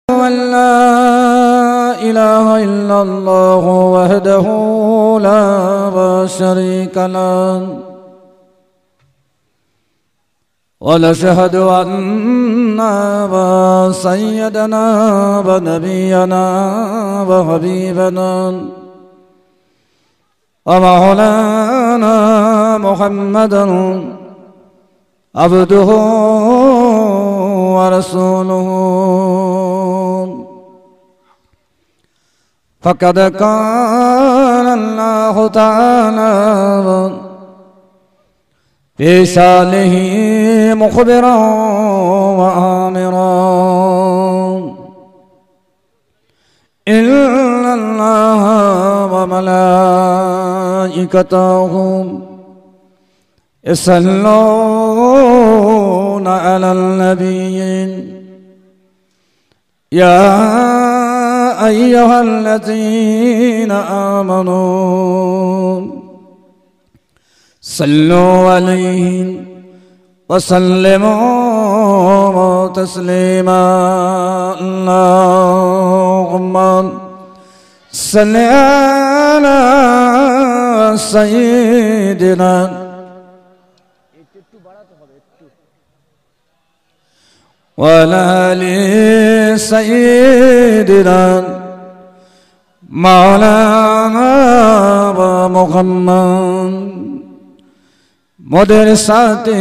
أن لا إله إلا الله وحده لا شريك له ونشهد أن سيدنا ونبينا وحبيبنا ومولانا محمدا عبده ورسوله فقد قال الله تعالى في شانه مخبرا وآمرا إن الله وملائكته يصلون على النبي يا أيها الذين آمنوا صلوا عليه وسلموا تسليما اللهم صل على سيدنا وعلى آل سيدنا مولانا محمد مدرساتي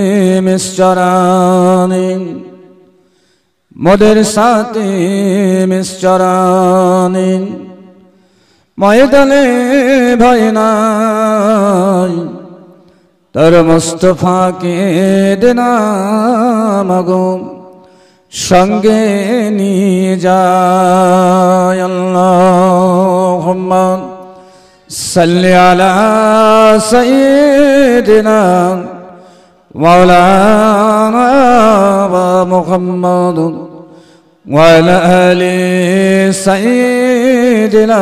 مسجراني ময়দানে ভয় নাই তোর মুস্তাফাকে দেনা মাগো সঙ্গে নিয়ে যায় আল্লাহুম্মা সাল্লি আলা সাইয়্যিদিনা মাওলানা মুহাম্মাদ ওয়া আলা আলি সাইয়্যিদিনা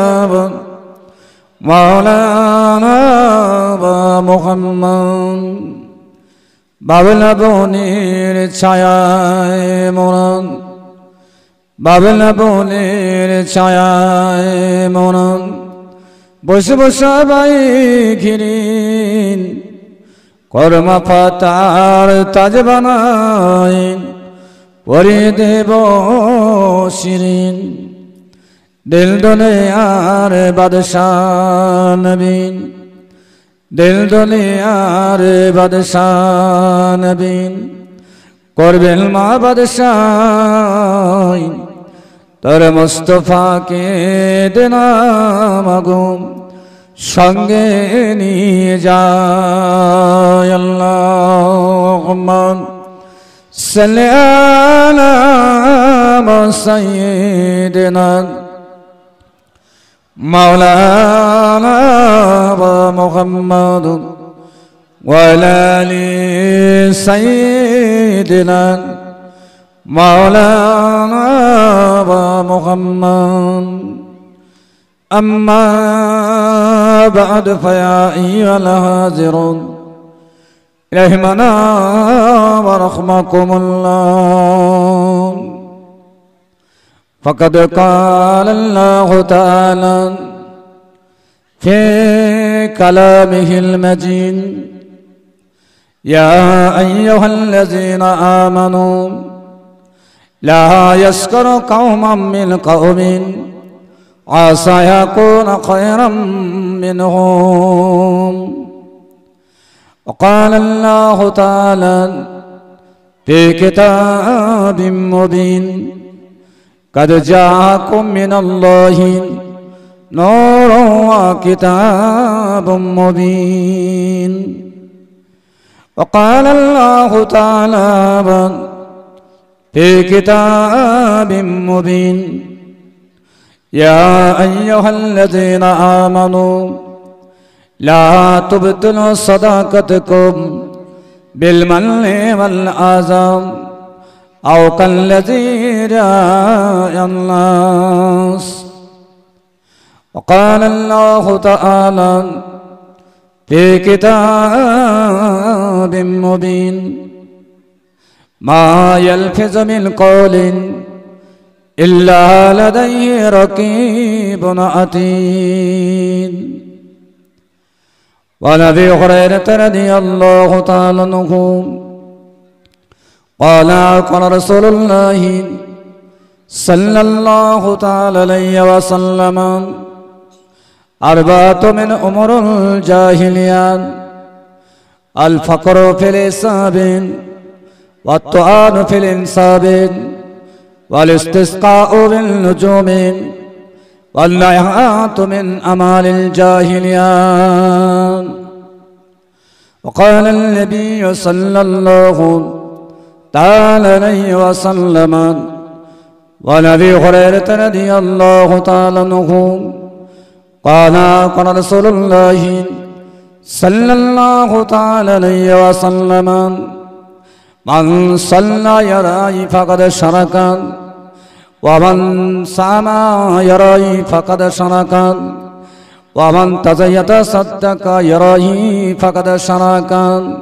মাওলানা মুহাম্মাদ বাবলা বনের ছায়ায় মরণ বাবলা বনের ছায়ায় মরণ বসে বসে বাই ঘিরিন কর্মা পাতার তাজ বানাই পরে দেব শিরিন দিল দলে আর বাদশাহ নবীন দিল দলে আর বাদশাহ নবীন করবেন মা বাদশাহ তোর মুস্তাফাকে দেনা মাগো সঙ্গে নিয়ে যায় আল্লাহুম্মা সাল্লি আলা সাইয়্যিদিনা مولانا محمد وعلى آل سيدنا مولانا محمد أما بعد فيا أيها الحاضرون رحمنا ورحمكم الله فقد قال الله تعالى في كلامه المجيد يا أيها الذين آمنوا لا يسخر قوم من قوم عسى يكون خيرا منهم وقال الله تعالى في كتاب مبين قد جاءكم من الله نور وكتاب مبين وقال الله تعالى في كتاب مبين يا أيها الذين آمنوا لا تبطلوا صدقاتكم بالمن والأذى أو كالذي رأى الناس وقال الله تعالى في كتاب مبين ما يلفظ من قول إلا لديه رقيب عتيد وعن أبي هريرة رضي الله تعالى عنه قال قال رسول الله صلى الله تعالى عليه وسلم أربعة من أمور الجاهلية الفقر في الحساب والطعن في الإنساب والاستسقاء بالنجوم والنيحات من أعمال الجاهلية. وقال النبي صلى الله تعالى عليه وسلم وعن أبي هريرة رضي الله تعالى عنه قال قال رسول الله صلى الله تعالى عليه وسلم من صلى يراي فقد شرك ومن صام يراي فقد شرك ومن يتصدق يراي فقد شرك.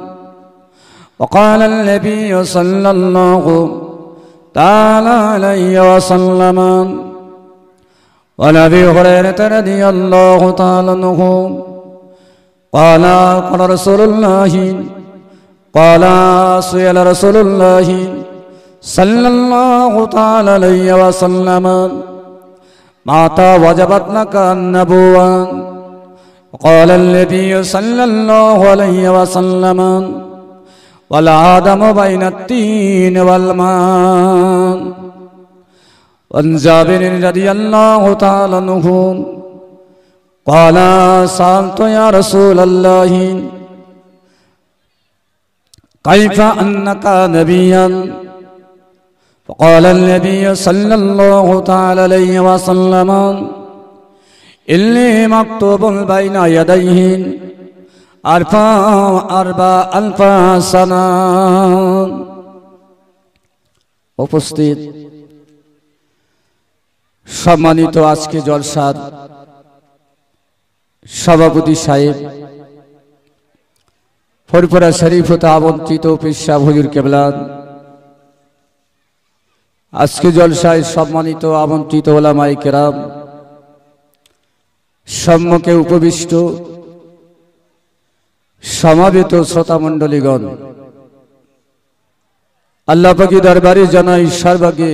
وقال النبي صلى الله تعالى عليه وسلم وعن أبي هريرة رضي الله تعالى عنه قال قال رسول الله قال سئل رسول الله صلى الله تعالى عليه وسلم متى وجبت لك النبوة قال النبي صلى الله عليه وسلم والآدم بين التين والماء. وعن جابر رضي الله تعالى عنه قال سألت يا رسول الله كيف أنك نبيا فقال النبي صلى الله تعالى عليه وسلم إني مكتوب بين يديه ألف سنة. উপস্থিত সম্মানিত আজকে জলসার সভাপতি সাহেব ফরিদপুরা শরীফ হতে আমন্ত্রিত পেশা হুজুর কেবলা, আজকে জলসায় সম্মানিত আমন্ত্রিত ওলামায়ে কেরাম, সম্মুখে উপবিষ্ট সমাবেত শ্রোতামণ্ডলীগণ, আল্লাহ পাকের দরবারে জানাই সর্বাগে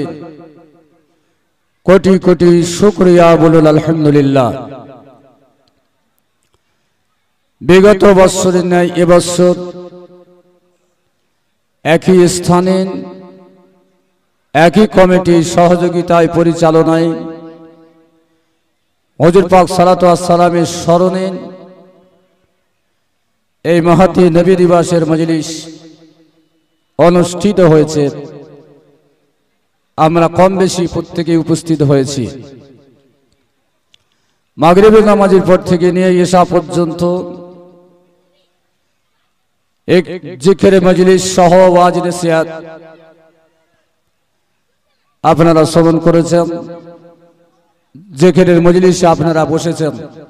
কোটি কোটি শুকরিয়া, বলুন আলহামদুলিল্লাহ। বিগত বৎসরের ন্যায় এবছর একই স্থানে একই কমিটির সহযোগিতায় পরিচালনায় হুজুর পাক সালাতু ওয়াস সালামের স্মরণে এই মহতী নবী দিবসের মজলিস অনুষ্ঠিত হয়েছে। আমরা কম বেশি প্রত্যেকে উপস্থিত হয়েছি। মাগরিবের নামাজের পর থেকে নিয়ে এশা পর্যন্ত এক জিকিরে মজলিস সহ ওয়াজ নসিহত আপনারা শ্রবণ করেছেন, জিকিরের মজলিসে আপনারা বসেছেন।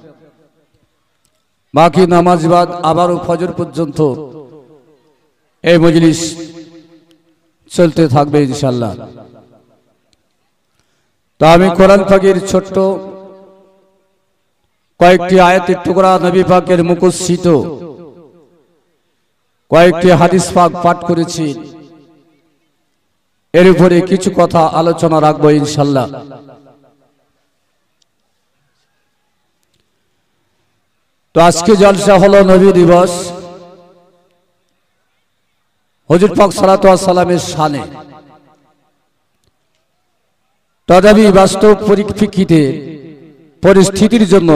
বাকি নামাজ বাদ আবারও ফজর পর্যন্ত এই মজলিস চলতে থাকবে ইনশাআল্লাহ। তো আমি কোরআন পাকের ছোট্ট কয়েকটি আয়াতের টুকরা, নবী পাকের মুখস্থিত কয়েকটি হাদিস পাক পাঠ করেছি, এর উপরে কিছু কথা আলোচনা রাখবো ইনশাআল্লাহ। তো আজকে জলসা হলো নবী দিবস, হুজুর পাক সাল্লাল্লাহু আলাইহি সাল্লামের শানে। তথাপি বাস্তব পরিপ্রেক্ষিতে পরিস্থিতির জন্য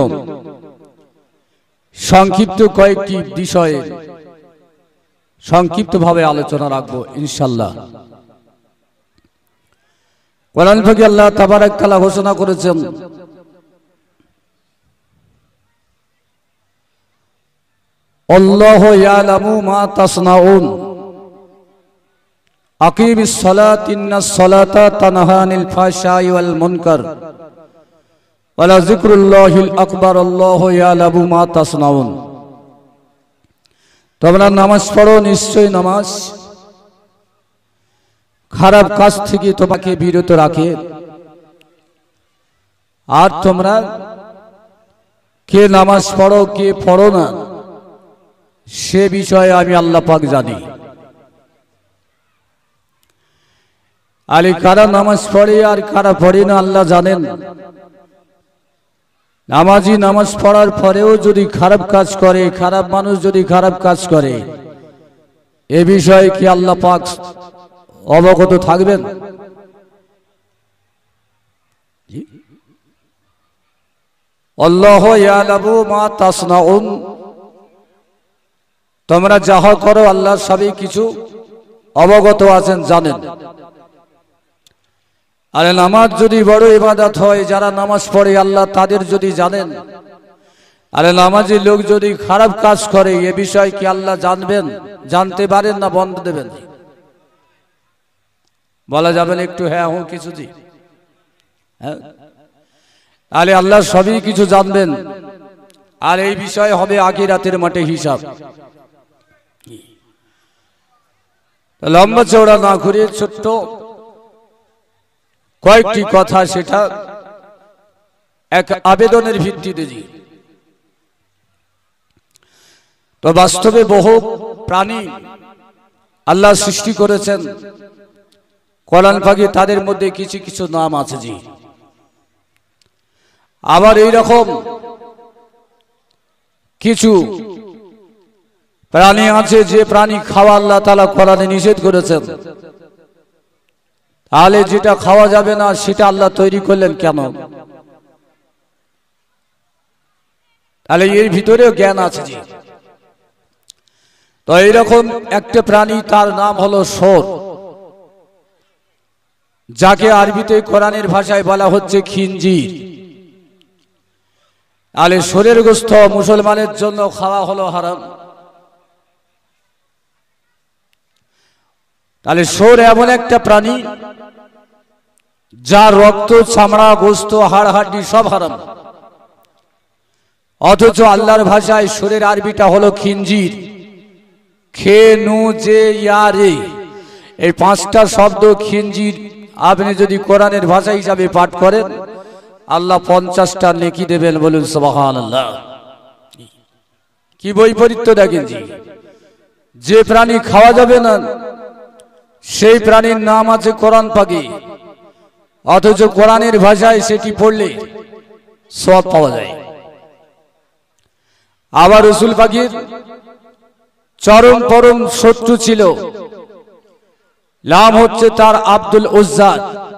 সংক্ষিপ্ত কয়েকটি বিষয়ে সংক্ষিপ্তভাবে আলোচনা রাখবো ইনশাআল্লাহ। কোরআন পাকে আল্লাহ তাবারাক তাআলা ঘোষণা করেছেন, আল্লাহু ইয়ালামু মা তাসনাউন আকিমিস সালাতি ইন্নাস সালাতা তানহা আনিল ফাহশাই ওয়াল মুনকার ওয়ালা যিকরুল্লাহিল আকবার আল্লাহু ইয়ালামু মা তাসনাউন। তোমরা নামাজ পড়ো, নিশ্চয় নামাজ খারাপ কাজ থেকে তোমাকে বিরত রাখে আর তোমরা কে নামাজ পড়ো কে পড়ো না সে বিষয়ে আমি আল্লাহ পাক জানি। আলী কারা নামাজ পড়ে আর কারা পড়ে না আল্লাহ জানেন। নামাজি নামাজ পড়ার পরেও যদি খারাপ কাজ করে, খারাপ মানুষ যদি খারাপ কাজ করে, এ বিষয়ে কি আল্লাহ পাক অবগত থাকবেন? আল্লাহু ইয়ালামু মা তাসনাউন, তোমরা যাহা করো আল্লাহ সবই কিছু অবগত আছেন, জানেন। আরে নামাজ যদি বড় ইবাদত হয়, যারা নামাজ পড়ে আল্লাহ তাদের যদি জানেন, আরে নামাজি লোক যদি খারাপ কাজ করে এ বিষয় কি আল্লাহ জানবেন, জানতে পারেন না বন্ধ দেবেন? বলা যাবে না একটু হ্যাঁ হুঁ কিছু জি? হ্যাঁ, আরে আল্লাহ সবই কিছু জানবেন। আর এই বিষয় হবে আখিরাতের মাঠে হিসাব। লম্বা চওড়া না করে ছোট্ট কয়েকটি কথা, সেটা এক আবেদনের ভিত্তিতে জি। তো বাস্তবে বহু প্রাণী আল্লাহ সৃষ্টি করেছেন, কোরআন পাকে তাদের মধ্যে কিছু কিছু নাম আছে জি। আবার এই রকম কিছু প্রাণী আছে যে প্রাণী খাওয়া আল্লাহ তাআলা কোরআনে নিষেধ করেছেন। তাহলে যেটা খাওয়া যাবে না সেটা আল্লাহ তৈরি করলেন কেন? তাহলে এর ভিতরেও জ্ঞান আছে জি। তো এইরকম একটা প্রাণী, তার নাম হলো শোর, যাকে আরবিতে কোরআনের ভাষায় বলা হচ্ছে খিনজির। তাহলে শোরের গোশত মুসলমানের জন্য খাওয়া হলো হারাম। তাহলে শোর এমন একটা প্রাণী যার রক্ত, চামড়া, গোশত, হাড় হাড্ডি সব হারাম। অথচ আল্লাহর ভাষায় শোরের আরবিটা হলো খিনজির। খে নু জে ইয়া রে, এই পাঁচটা শব্দ খিনজির আপনি যদি কোরআনের ভাষা হিসাবে পাঠ করেন আল্লাহ 50টা নেকি দেবেন। বলুন সুবহানাল্লাহ। কি বৈপরীত্য দেখেন জি। যে প্রাণী খাওয়া যাবে না সেই প্রাণীর নাম আছে কোরআন পাকে, অথচ কোরআনের ভাষায় সেটি পড়লে সওয়াব পাওয়া যায়। আবার রাসূল পাকের চরম পরম শত্রু ছিল, নাম হচ্ছে তার আব্দুল উজ্জা।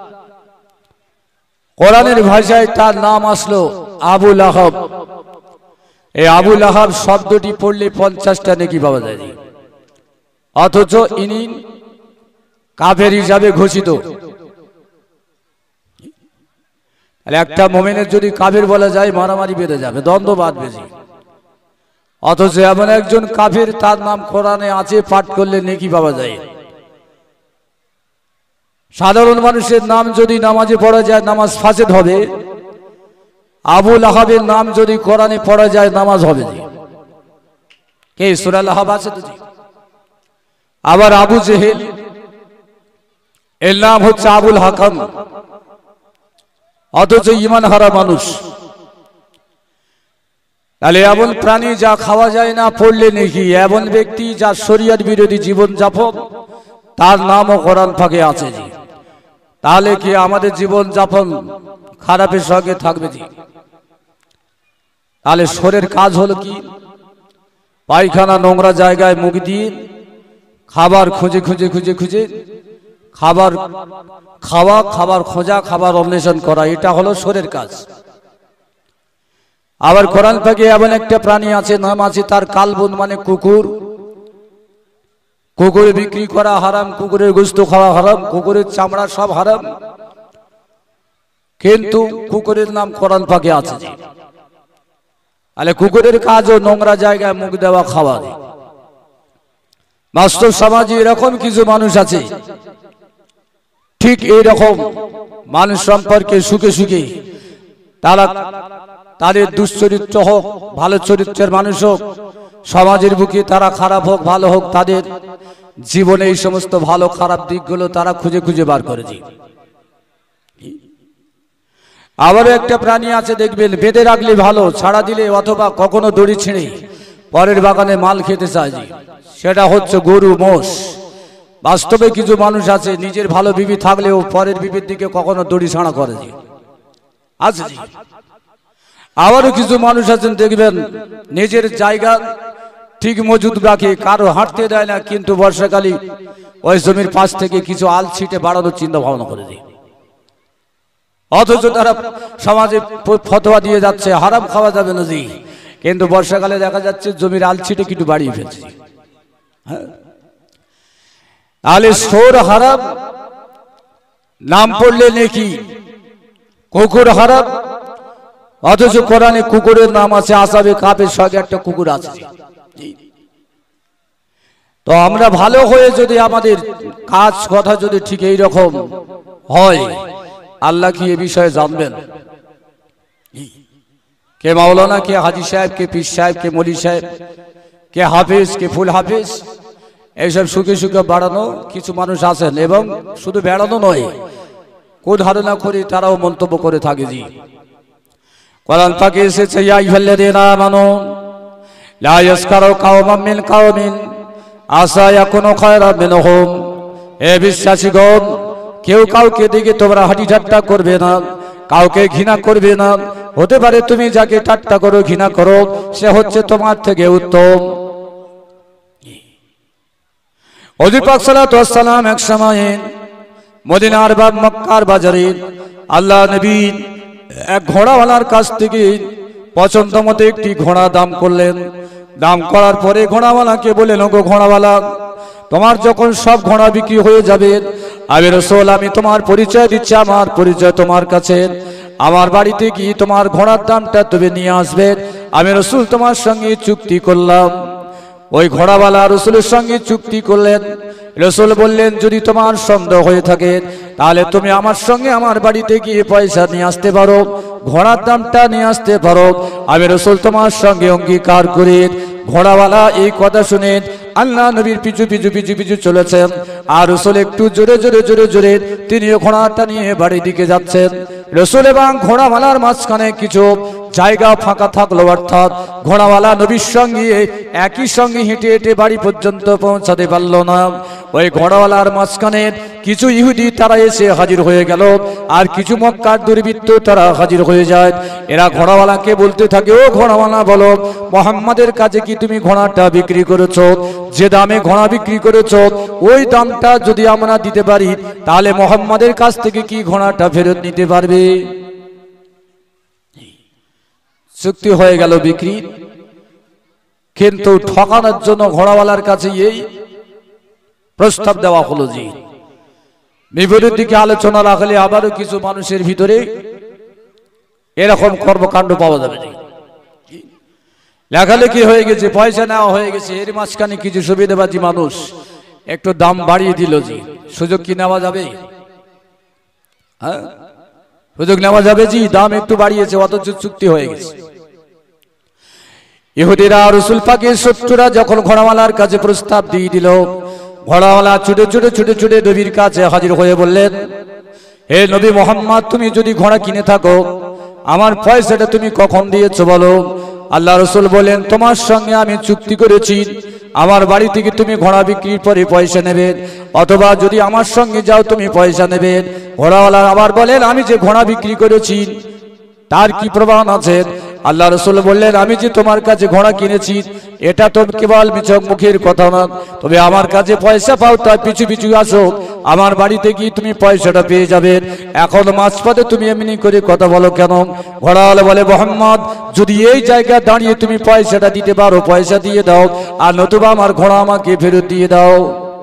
কোরআনের ভাষায় তার নাম আসলো আবু লাহাব। এই আবু লাহাব শব্দটি পড়লে 50টা নেকি পাওয়া যায়, অথচ ইনি কাফের হিসাবে ঘোষিত। একটা মুমিনের যদি কাফের বলা যায় মারামারি বেঁধে যাবে, দ্বন্দ্ব বাঁধবে। অথচ এমন একজন কাফের, তার নাম কোরআনে আছে, পাঠ করলে নেকি পাওয়া যায়। সাধারণ মানুষের নাম যদি নামাজে পড়া যায় নামাজ ফাসেদ হবে, আবু লাহাবের নাম যদি কোরআনে পড়া যায় নামাজ হবে। কে? সূরা লাহাব আছে তো জি। আবার আবু জেহেল, এর নাম হচ্ছে আবুল হাকাম, অথচ ঈমান হারা মানুষ। তাহলে এমন প্রাণী যা খাওয়া যায় না পড়লে নেকি, এমন ব্যক্তি যার শরীয়ত বিরোধী জীবন যাপন, তার নামও কোরআন পাকে আছে জি। তাহলে কি আমাদের জীবন যাপন খারাপের সঙ্গে থাকবে জি? তাহলে শোরের কাজ হলো কি? পায়খানা নোংরা জায়গায় মুখ দিয়ে খাবার খুঁজে খুঁজে খুঁজে খুঁজে খাবার খাওয়া, খাবার খোঁজা, খাবার অন্বেষণ করা, এটা হলো শোরের কাজ। আবার কোরআন পাকে এমন একটা প্রাণী আছে, নাম আছে তার কালবুন, মানে কুকুর। কুকুর বিক্রি করা হারাম, কুকুরের গোশত খাওয়া হারাম, কুকুরের চামড়া সব হারাম, কিন্তু কুকুরের নাম কোরআন পাকে আছে। তাহলে কুকুরের কাজও নোংরা জায়গায় মুখ দেওয়া, খাওয়া। বাস্তব সমাজে এরকম কিছু মানুষ আছে, ঠিক এইরকম মানুষ সম্পর্কে সুখে সুখে তারা, তাদের দুশ্চরিত্র হোক ভালো চরিত্রের মানুষ হোক, সমাজের বুকে তারা খারাপ হোক ভালো হোক, তাদের জীবনে এই সমস্ত ভালো খারাপ দিকগুলো তারা খুঁজে খুঁজে বার করেছে। আবারও একটা প্রাণী আছে দেখবেন, বেঁধে রাখলে ভালো, ছাড়া দিলে অথবা কখনো দড়ি ছিঁড়ে পরের বাগানে মাল খেতে চায়, সেটা হচ্ছে গরু মোষ। বাস্তবে কিছু মানুষ আছে নিজের ভালো বিবি থাকলেও পরের বিবির দিকে কখনো দড়ি ছাড়া করে আছে। আবারও কিছু মানুষ আছেন দেখবেন নিজের জায়গা ঠিক মজুদ রাখে, কারো হাঁটতে দেয় না, কিন্তু বর্ষাকালে ওই জমির পাশ থেকে কিছু আল ছিটে বাড়ানোর চিন্তা ভাবনা করে দেয়। অথচ তারা সমাজে ফতোয়া দিয়ে যাচ্ছে হারাম খাওয়া যাবে না, কিন্তু বর্ষাকালে দেখা যাচ্ছে জমির আল ছিটে কিছু বাড়িয়ে ফেলছে। আলে সোর হারাম, নাম পড়লে নেকি। কুকুর হারাম, অথচ কোরআনে কুকুরের নাম আছে, আসাবে কাপের সঙ্গে একটা কুকুর আছে। তো আমরা ভালো হয়ে যদি আমাদের কাজ কথা যদি ঠিক এই রকম হয়, আল্লাহ কি এ বিষয়ে জানবেন? কে মাওলানা, কে হাজি সাহেব, কে পীর সাহেব, কে মলি সাহেব, কে হাফেজ, কে ফুল হাফেজ, এইসব সুখে সুখে বাড়ানো কিছু মানুষ আছেন, এবং শুধু বেড়ানো নয়, কোন ধারণা করি তারাও মন্তব্য করে থাকে। কোরআন পাকে এসেছে, ইয়া আইয়ুহাল্লাযীনা আমানু লা ইয়াসকারু কাওমান মিন কাওমিন আসা ইয়াকুনু খায়রাম মিনহুম। হে বিশ্বাসীগণ, কেউ কাউকে দিকে তোমরা হাঁটি ঠাট্টা করবে না, কাউকে ঘৃণা করবে না। হতে পারে তুমি যাকে ঠাট্টা করো, ঘৃণা করো, সে হচ্ছে তোমার থেকে উত্তম। হুজুর পাক সাল্লাল্লাহু আলাইহি ওয়াসাল্লাম এক সময়ে মদিনার বা মক্কার বাজারে আল্লাহ নবী এক ঘোড়াওয়ালার কাছ থেকে পছন্দ মতো একটি ঘোড়া দাম করলেন। দাম করার পরে ঘোড়াওয়ালাকে বললেন, ওগো ঘোড়াওয়ালা, তোমার যখন সব ঘোড়া বিক্রি হয়ে যাবে, আমি রাসূল আমি তোমার পরিচয় দিচ্ছি, আমার পরিচয় তোমার কাছে। আমার বাড়িতে কি তোমার ঘোড়ার দামটা তুমি নিয়ে আসবে, আমি রাসূল তোমার সঙ্গে চুক্তি করলাম। ওই ঘোড়াওয়ালা রাসূলের সঙ্গে চুক্তি করলেন। রাসূল বললেন, যদি তোমার সন্দেহ হয়ে থাকে তাহলে তুমি আমার সঙ্গে আমার বাড়িতে গিয়ে পয়সা নিয়ে আসতে পারো, ঘোড়ার দামটা নিয়ে আসতে পারো, আমি রাসূল তোমার সঙ্গে অঙ্গীকার করি। ঘোড়াওয়ালা এই কথা শুনে আল্লাহ নবীর পিছু পিছু পিছু পিছু চলেছেন, আর রাসূল একটু জোরে জোরে জোরে জোরে তিনিও ঘোড়াটা নিয়ে বাড়ির দিকে যাচ্ছেন। রাসূল এবং ঘোড়াওয়ালার মাঝখানে কিছু জায়গা ফাঁকা থাকলো, অর্থাৎ ঘোড়াওয়ালা নবীর সঙ্গে একই সঙ্গে হেঁটে হেঁটে বাড়ি পর্যন্ত পৌঁছাতে পারল না। ওই ঘোড়াওয়ালার মাঝখানে কিছু ইহুদি তারা এসে হাজির হয়ে গেল, আর কিছু মক্কার দুর্বৃত্ত তারা হাজির হয়ে যায়। এরা ঘোড়াওয়ালাকে বলতে থাকে, ও ঘোড়াওয়ালা বলো, মুহাম্মাদের কাছে কি তুমি ঘোড়াটা বিক্রি করেছো? যে দামে ঘোড়া বিক্রি করেছো ওই দামটা যদি আমরা দিতে পারি তাহলে মুহাম্মাদের কাছ থেকে কি ঘোড়াটা ফেরত নিতে পারবে? চুক্তি হয়ে গেল বিক্রি, কিন্তু ঠকানোর জন্য ঘোড়াওয়ালার কাছে এই প্রস্তাব দেওয়া হলো। বিপরীত দিকে আলোচনা রাখলে আবারও কিছু মানুষের ভিতরে এরকম কর্মকাণ্ড পাওয়া যাবে। লেখালেখি হয়ে গেছে, পয়সা নেওয়া হয়ে গেছে, এর মাঝখানে কিছু সুবিধাবাদী মানুষ একটু দাম বাড়িয়ে দিল। সুযোগ কি নেওয়া যাবে? হ্যাঁ, সুযোগ নেওয়া যাবে। দাম একটু বাড়িয়েছে, অথচ চুক্তি হয়ে গেছে। ইহুদিরা রাসূল পাকের শত্রুরা যখন ঘোড়াওয়ালার কাছে প্রস্তাব দিয়ে দিল, ঘোড়াওয়ালা ছুটে ছুটে ছুটে ছুটে নবীর কাছে হাজির হয়ে বললেন, হে নবী মুহাম্মদ, তুমি যদি ঘোড়া কিনে থাকো আমার পয়সাটা তুমি কখন দিয়েছো বলো? আল্লাহ রাসূল বলেন, তোমার সঙ্গে আমি চুক্তি করেছি আমার বাড়ি থেকে তুমি ঘোড়া বিক্রির পরে পয়সা নেবে, অথবা যদি আমার সঙ্গে যাও তুমি পয়সা নেবে। ঘোড়াওয়ালা আবার বলেন, আমি যে ঘোড়া বিক্রি করেছি তার কি প্রমাণ আছে? আল্লাহ রাসূল বললেন, আমি যে তোমার কাছে ঘোড়া কিনেছি এটা তো কেবল মিছক মুখের কথা না, তবে আমার কাছে পয়সা পাও তার পিছু পিছু আসো, আমার বাড়িতে গিয়ে তুমি পয়সাটা পেয়ে যাবে। এখন মাঝপথে তুমি এমনি করে কথা বলো কেন? ঘোড়াওয়ালা বলে, মুহাম্মদ, যদি এই জায়গায় দাঁড়িয়ে তুমি পয়সাটা দিতে পারো পয়সা দিয়ে দাও, আর নতুবা আমার ঘোড়া আমাকে ফেরত দিয়ে দাও।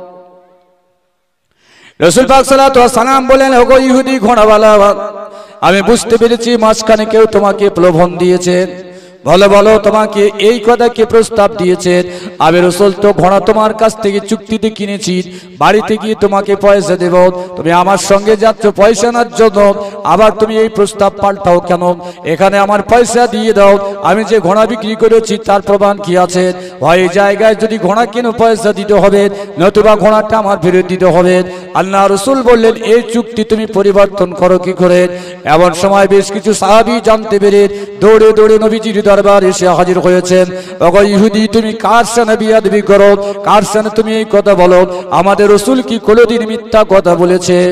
রাসূল পাক সাল্লাল্লাহু আলাইহি ওয়াসাল্লাম বলেন, ওগো ইহুদি ঘোড়াওয়ালা, আমি বুঝতে পেরেছি মাঝখানে কেউ তোমাকে প্রলোভন দিয়েছে। বলো বলো তোমাকে এই কথা কে প্রস্তাব দিয়েছে? আমি রাসূল তো ঘোড়া তোমার কাছ থেকে চুক্তিতে কিনেছি, বাড়িতে গিয়ে তোমাকে পয়সা দেব, তুমি আমার সঙ্গে যাচ্ছ পয়সা নেওয়ার জন্য, আবার তুমি এই প্রস্তাব পাল্টাও কেন? এখানে আমার পয়সা দিয়ে দাও, আমি যে ঘোড়া বিক্রি করেছি তার প্রমাণ কি আছে? হয় এই জায়গায় যদি ঘোড়া কিনে পয়সা দিতে হবে, নতুবা ঘোড়াটা আমার ফেরত দিতে হবে। আল্লাহ রাসূল বললেন এই চুক্তি তুমি পরিবর্তন করো কি করে? এমন সময় বেশ কিছু সাহাবী জানতে পেরে দৌড়ে দৌড়ে নবীজির দরবারে এসে হাজির হয়েছেন। ওগো ইহুদি, তুমি কার সাথে বিয়াদবি করো? কার সাথে তুমি এই কথা বলো? আমাদের রাসূল কি কোনোদিন মিথ্যা কথা বলেছেন?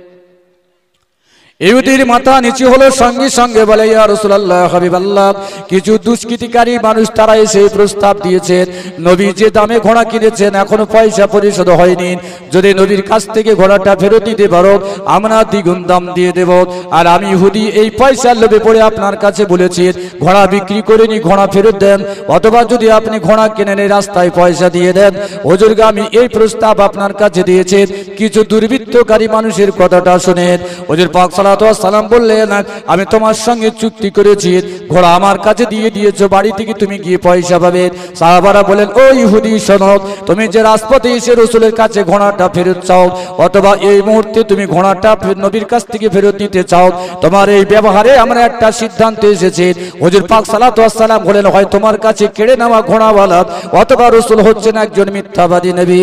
ইহুদির মাথা নিচু হলো, সঙ্গে সঙ্গে বলে ইয়া রাসূলুল্লাহ হাবিবাল্লাহ, কিছু দুষ্কৃতিকারী মানুষ তারা এসে প্রস্তাব দিয়েছেন, নবী যে দামে ঘোড়া কিনেছেন এখনো পয়সা পরিশোধ হয়নি, যদি নবীর কাছ থেকে ঘোড়াটা ফেরত দিতে পারো আমরা দ্বিগুণ দাম দিয়ে দেব। আর আমি ইহুদি এই পয়সার লোভে পড়ে আপনার কাছে বলেছি ঘোড়া বিক্রি করে নি, ঘোড়া ফেরত দেন, অথবা যদি আপনি ঘোড়া কেনেন এই রাস্তায় পয়সা দিয়ে দেন। হুজুরকে আমি এই প্রস্তাব আপনার কাছে দিয়েছি, কিছু দুর্বৃত্তকারী মানুষের কথাটা শুনেন। হুজুর পাক সালাম বললেন আমি তোমার সঙ্গে চুক্তি করেছি, ঘোড়া আমার কাছে দিয়ে দিয়েছো, বাড়ি থেকে তুমি গিয়ে পয়সা পাবে। সাহাবারা বলেন ও ইহুদি শোনো, তুমি যে রাজপথে এসে রাসূলের কাছে ঘোড়াটা ফেরত চাও, অথবা এই মুহূর্তে তুমি ঘোড়াটা নবীর কাছ থেকে ফেরত নিতে চাও, তোমার এই ব্যবহারে আমরা একটা সিদ্ধান্ত এসেছি। হুজুর পাক সালাম বলেন হয় তোমার কাছে কেড়ে নেওয়া ঘোড়াওয়ালা, অথবা রাসূল হচ্ছেন একজন মিথ্যাবাদী নবী।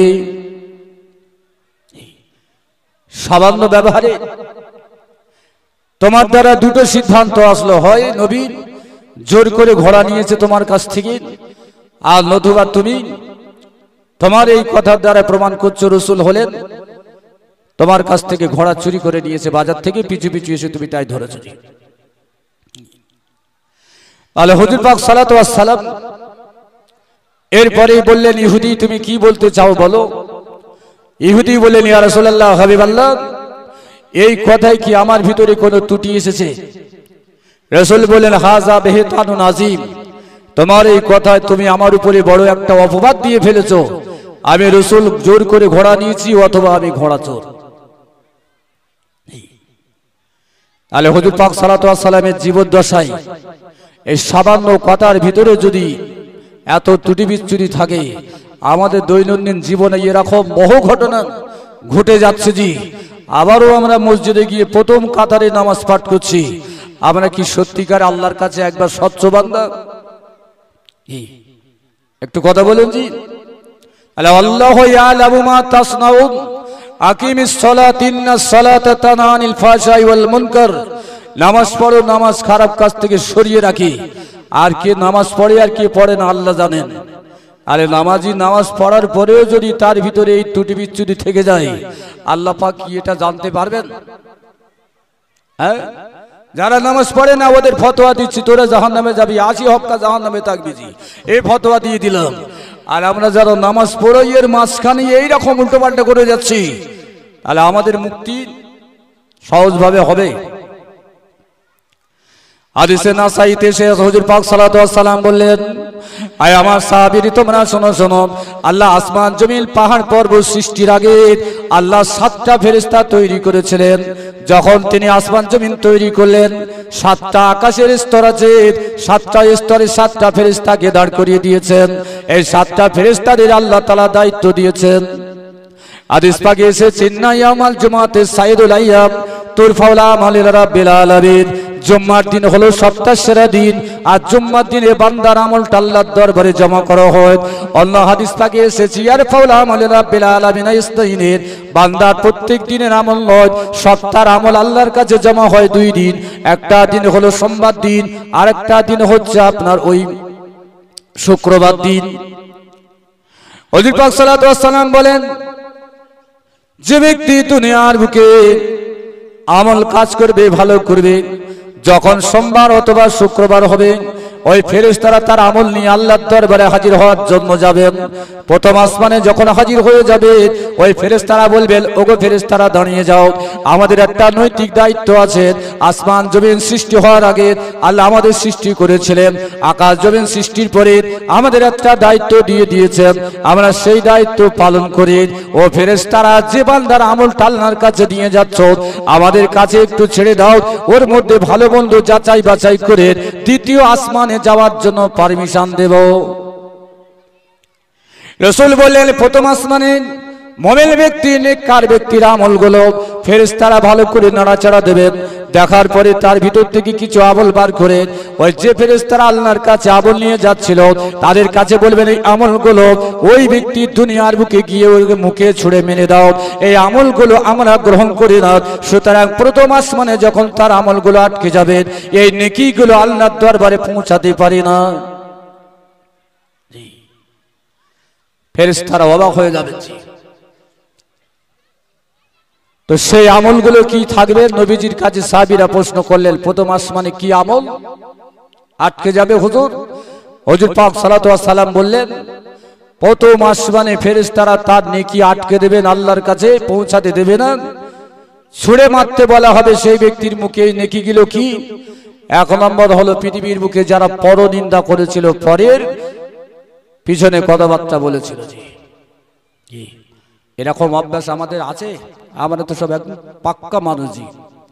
সামান্য ব্যবহারে তোমার দ্বারা দুটো সিদ্ধান্ত আসলো, হয় নবী জোর করে ঘোড়া নিয়েছে তোমার কাছ থেকে, আর নতুবা তুমি তোমার এই কথার দ্বারা প্রমাণ করছো রাসূল হলেন, তোমার কাছ থেকে ঘোড়া চুরি করে নিয়েছে বাজার থেকে, পিছু পিছু এসে তুমি তাই ধরেছো। তাহলে হুজুর পাক সালাম এরপরেই বললেন ইহুদি তুমি কি বলতে চাও বলো? ইহুদি বললেন ইয়া রাসূলুল্লাহ হাবিবাল্লাহ, এই কথায় কি আমার ভিতরে কোনো ত্রুটি এসেছে? রাসূল বলেন হাযা বিহতানুন আযীম, তোমার এই কথায় তুমি আমার উপরে বড় একটা অপবাদ দিয়ে ফেলেছো। আমি রাসূল জোর করে ঘোড়া নিয়েছি, অথবা আমি ঘোড়া চোর। তাহলে হুজুর পাক সালামের জীবদ্দশায় এই সামান্য কথার ভিতরে যদি এত ত্রুটি বিচ্যুতি থাকে, আমাদের দৈনন্দিন জীবনে এরকম বহু ঘটনা ঘটে যাচ্ছে। জি, আবারও আমরা মসজিদে গিয়ে প্রথম কাতারে নামাজ পাঠ করছি, আমরা কি সত্যিকার আল্লাহর কাছে একবার স্বচ্ছ বান্দা? একটু কথা বলেন জি। আল্লাহু ইয়ালামু মা তাসনাউন আকিমিস সালাত ইন্নাস সালাতা তানহা আনিল ফাহশাই ওয়াল মুনকার। নামাজ পড়ো, নামাজ খারাপ কাজ থেকে সরিয়ে রাখি। আর কে নামাজ পড়ে আর কে পড়ে না আল্লাহ জানেন। আরে নামাজি নামাজ পড়ার পরেও যদি তার ভিতরে এই ত্রুটি বিচ্যুতি থেকে যায়, আল্লাহ পাক কি এটা জানতে পারবেন? হ্যাঁ, যারা নামাজ পড়ে না ওদের ফতোয়া দিচ্ছি তোরা জাহান্নামে যাবি, 80 হক্কা জাহান্নামে থাকবি, জি এই ফতোয়া দিয়ে দিলাম। আর আমরা যারা নামাজ পড়ি এর মাঝখানে এইরকম উল্টোপাল্টা করে যাচ্ছি, তাহলে আমাদের মুক্তি সহজভাবে হবে? হাদিসে নাসাইতে শেখ হুজুর পাক সালাম বললেন আয় আমার সাহাবীরা তোমরা শোনো শোনো, আল্লাহ আসমান জমিন পাহাড় পর্বত সৃষ্টির আগে আল্লাহ 7টা ফেরেশতা তৈরি করেছিলেন। যখন তিনি আসমান জমিন তৈরি করলেন, 7টা আকাশের স্তর আছে, 7টা স্তরে 7টা ফেরেশতাকে দাঁড় করিয়ে দিয়েছেন। এই 7টা ফেরেশতাদের আল্লাহ তাআলা দায়িত্ব দিয়েছেন। হাদিস পাকে এসেছে ইন্না ইয়াউমাল জুমাতে সাইয়্যিদুল আইয়াম তুরফাউল আমালি লিরাব্বিল আলামিন। জুম্মার দিন হলো সপ্তাহের সেরা দিন, আর জুম্মার দিনে বান্দার আমলটা আল্লাহর দরবারে জমা করা হয়। অন্য হাদিস পাকে এসেছে ইয়ারফাউল আমালি লিরাব্বিল আলামিন ইসতাইনের, বান্দার প্রত্যেক দিনের আমল নয়, সপ্তাহের আমল আল্লাহর কাছে জমা হয় 2 দিন। একটা দিন হলো সোমবার দিন, আর একটা দিন হচ্ছে আপনার ওই শুক্রবার দিন। হুজুর পাক সালাম বলেন যে ব্যক্তি দুনিয়ার বুকে আমল কাজ করবে, ভালো করবে, যখন সোমবার অথবা শুক্রবার হবে ওই ফেরেশতারা তার আমল নিয়ে আল্লাহর দরবারে হাজির হওয়ার জন্য যাবেন। প্রথম আসমানে যখন হাজির হয়ে যাবে ওই ফেরেশতারা বলবেন ওগো ফেরেশতারা দাঁড়িয়ে যাও, আমাদের একটা নৈতিক দায়িত্ব আছে। আসমান জমিন সৃষ্টি হওয়ার আগে আল্লাহ আমাদের সৃষ্টি করেছিলেন, আকাশ জমিন সৃষ্টির পরে আমাদের একটা দায়িত্ব দিয়ে দিয়েছেন, আমরা সেই দায়িত্ব পালন করি। ও ফেরেশতারা যে বান্দার আমলটা আল্লাহর কাছে নিয়ে যাচ্ছ আমাদের কাছে একটু ছেড়ে দাও, ওর মধ্যে ভালো মন্দ যাচাই বাছাই করে দ্বিতীয় আসমানে আসমানে যাওয়ার জন্য পারমিশন দেব। রাসূল বললেন প্রথম আসমানে মুমিন ব্যক্তি নেককার ব্যক্তির আমলগুলো ফেরেশতারা ভালো করে নাড়াচাড়া দেবেন। দেখার পরে তার ভিতর থেকে কিছু আমল বার করে ওই যে ফেরেশতারা আল্লাহর কাছে আমল নিয়ে যাচ্ছিল তাদের কাছে বলবেন এই আমলগুলো ওই ব্যক্তির দুনিয়ার বুকে গিয়ে ওর মুখে ছুঁড়ে মেরে দাও, এই আমলগুলো আমরা গ্রহণ করি না। সুতরাং প্রথম আসমানে যখন তার আমলগুলো আটকে যাবে এই নেকিগুলো আল্লাহর দরবারে পৌঁছাতে পারে না। ফেরেশতারা অবাক হয়ে যাবে। তো সেই আমলগুলো কি থাকবে? নবীজির কাছে সাহাবীরা প্রশ্ন করলেন প্রথম আসমানে কি আমল আটকে যাবে হুজুর? হুজুর পাক সাল্লাল্লাহু আলাইহি সাল্লাম বললেন প্রথম আসমানে ফেরেশতারা তার নেকি আটকে দেবেন, আল্লাহর কাছে পৌঁছাতে দেবে না। ছুঁড়ে মারতে বলা হবে সেই ব্যক্তির মুখে। নেকিগুলো কি? এক নম্বর হলো পৃথিবীর বুকে যারা পরনিন্দা করেছিল, পরের পিছনে কথাবার্তা বলেছিল। জি, এরকম অভ্যাস আমাদের আছে? আমরা তো সব একদম পাক্কা মানুষ। জি,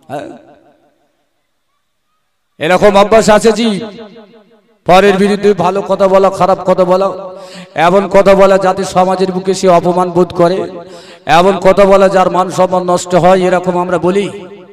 এরকম অভ্যাস আছে। জি, পরের বিরুদ্ধে ভালো কথা বলা, খারাপ কথা বলা, এমন কথা বলা যাতে সমাজের বুকে সে অপমান বোধ করে, এমন কথা বলা যার মান সম্মান নষ্ট হয়, এরকম আমরা বলি।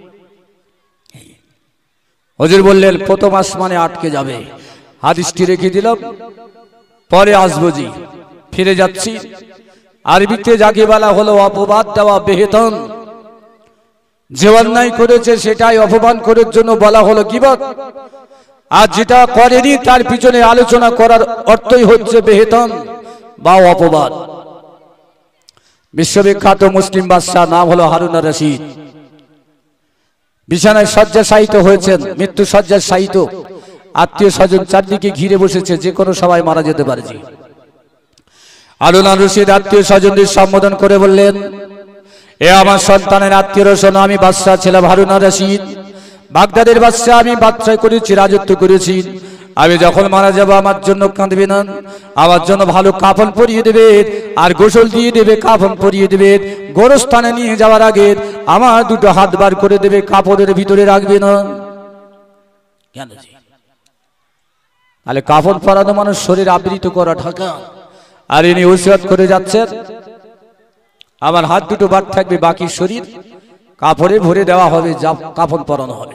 হুজুর বললেন প্রথম আসমানে আটকে যাবে। হাদিসটি রেখে দিলাম, পরে আসবো। জি, ফিরে যাচ্ছি। আরবিতে যাকে বলা হলো অপবাদ দেওয়া, বেহেতন। যে অন্যায় করেছে সেটাই অপমান করার জন্য বলা হলো গীবত, আর যেটা করেনি তার পিছনে আলোচনা করার অর্থই হচ্ছে বেহেতন বা অপবাদ। বিশ্ববিখ্যাত মুসলিম বাদশাহ নাম হলো হারুন আর রশিদ। বিছানায় শয্যাশায়িত হয়েছেন, মৃত্যু শয্যায় শায়িত। আত্মীয় স্বজন চারদিকে ঘিরে বসেছে, যে কোনো সময় মারা যেতে পারে। জি, হারুন আর রশিদ আত্মীয় স্বজনদের সম্বোধন করে বললেন এ আমার সন্তানের আত্মীয়রা শোনো, আমি বাদশাহ ছিলাম হারুন আর রশিদ, বাগদাদের বাদশাহ। আমি বাদশাহ করেছি, রাজত্ব করেছি। আমি যখন মারা যাব আমার জন্য কাঁদবে না, আমার জন্য ভালো কাফন পরিয়ে দেবে আর গোসল দিয়ে দেবে, কাফন পরিয়ে দেবে। গোরস্থানে নিয়ে যাওয়ার আগে আমার দুটো হাত বার করে দেবে, কাপড়ের ভিতরে রাখবে না। কেন? তাহলে কাফন পরানো মানুষ শরীর আবৃত করা, ঢাকা। আর ইনি ওসিয়ত করে যাচ্ছেন আমার হাত দুটো বার থাকবে, বাকি শরীর কাপড়ে ভরে দেওয়া হবে, যা কাফন পরানো হবে।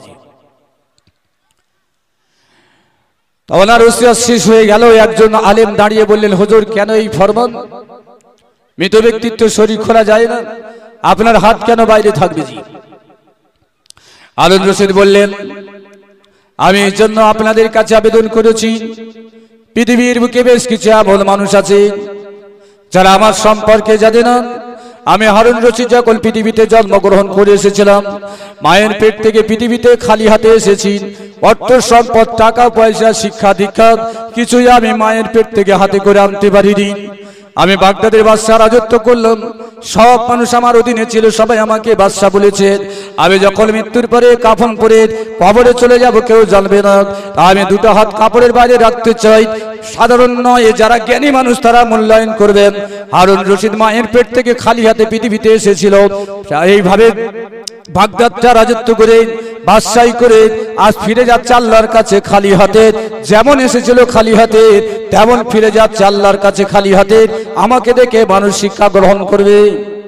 ওনার ওসিয়ত শেষ হয়ে গেল। একজন আলেম দাঁড়িয়ে বললেন হুজুর কেন এই ফরমান? মৃত ব্যক্তিত্ব শরীর খোলা যায় না, আপনার হাত কেন বাইরে থাকবে? জি, হারুন রশিদ বললেন আমি এর জন্য আপনাদের কাছে আবেদন করেছি, পৃথিবীর বুকে বেশ কিছু এমন মানুষ আছে যারা আমার সম্পর্কে জানে না। আমি হারুন রশিদ যখন পৃথিবীতে জন্মগ্রহণ করে এসেছিলাম, মায়ের পেট থেকে পৃথিবীতে খালি হাতে এসেছি। অর্থ সম্পদ, টাকা পয়সা, শিক্ষা দীক্ষা কিছুই আমি মায়ের পেট থেকে হাতে করে আনতে পারিনি। আমি বাগদাদের বাদশাহ রাজত্ব করলাম, সব মানুষ আমার অধীনে ছিল, সবাই আমাকে বাদশাহ বলেছে। আমি যখন মৃত্যুর পরে কাফন পরে কবরে চলে যাব কেউ জানবে না। আমি দুটো হাত কাপড়ের বাইরে রাখতে চাই, সাধারণ নয়, যারা জ্ঞানী মানুষ তারা মূল্যায়ন করবেন। হারুন রশিদ মায়ের পেট থেকে খালি হাতে পৃথিবীতে এসেছিল, এইভাবে বাগদাদটা রাজত্ব করে বাদশাহী করে আজ ফিরে যাচ্ছে আল্লাহর কাছে খালি হাতে। যেমন এসেছিল খালি হাতে তেমন ফিরে যাচ্ছে আল্লাহর কাছে খালি হাতে। আমাকে দেখে মানুষ শিক্ষা গ্রহণ করবে।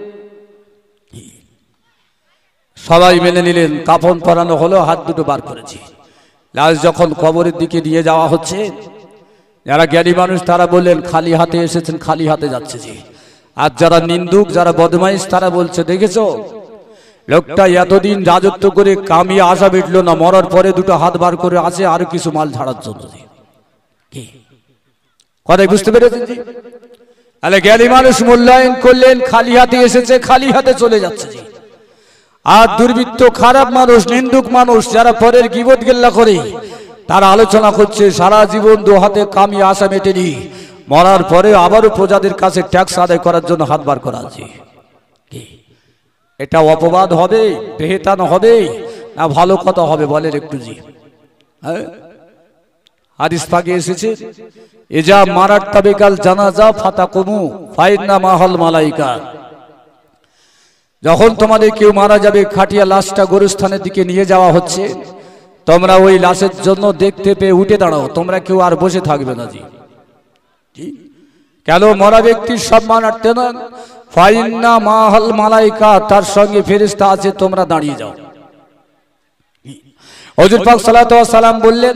সবাই মেনে নিলেন, কাফন পরানো হলো, হাত দুটো বার করেছি। লাশ যখন কবরের দিকে নিয়ে যাওয়া হচ্ছে, যারা জ্ঞানী মানুষ তারা বললেন খালি হাতে এসেছেন, খালি হাতে যাচ্ছে। জি, আর যারা নিন্দুক, যারা বদমাইশ তারা বলছে দেখেছো লোকটা এতদিন রাজত্ব করে কামিয়ে আসা বিটলো না, মরার পরে দুটো হাত বার করে আসে আর কিছু মাল ঝাড়ার জন্য। কথাই বুঝতে পেরেছেন? জি, তাহলে জ্ঞানী মানুষ মূল্যায়ন করলেন, খালি হাতে এসেছে, খালি হাতে চলে যাচ্ছে। আর দুর্বৃত্ত, খারাপ মানুষ, নিন্দুক মানুষ যারা পরের গীবত গেল্লা করে, তারা আলোচনা করছে সারা জীবন দু হাতে কামিয়ে আসা মেটেনি, মরার পরে আবারও প্রজাদের কাছে ট্যাক্স আদায় করার জন্য হাত বার করা আছে। এটা অপবাদ হবে, বেহেতান হবে না ভালো কথা হবে বলেন একটু? জি, হাদিস পাকে এসেছে এজা মারাত তাবিকাল জানাজা ফাতাকুমু ফাইন্না মাহাল মালাইকা। যখন তোমাদের কেউ মারা যাবে, খাটিয়া লাশটা গোরস্থানের দিকে নিয়ে যাওয়া হচ্ছে, তোমরা ওই লাশের জন্য দেখতে পেয়ে উঠে দাঁড়াও, তোমরা কেউ আর বসে থাকবে না জি। কেন? মরা ব্যক্তির সম্মানার্থে না, ফাইন্না মাহাল মালাইকা, তার সঙ্গে ফেরেশতা আছে, তোমরা দাঁড়িয়ে যাও। হুজুর পাক সাল্লাল্লাহু আলাইহি ওয়াসাল্লাম বললেন,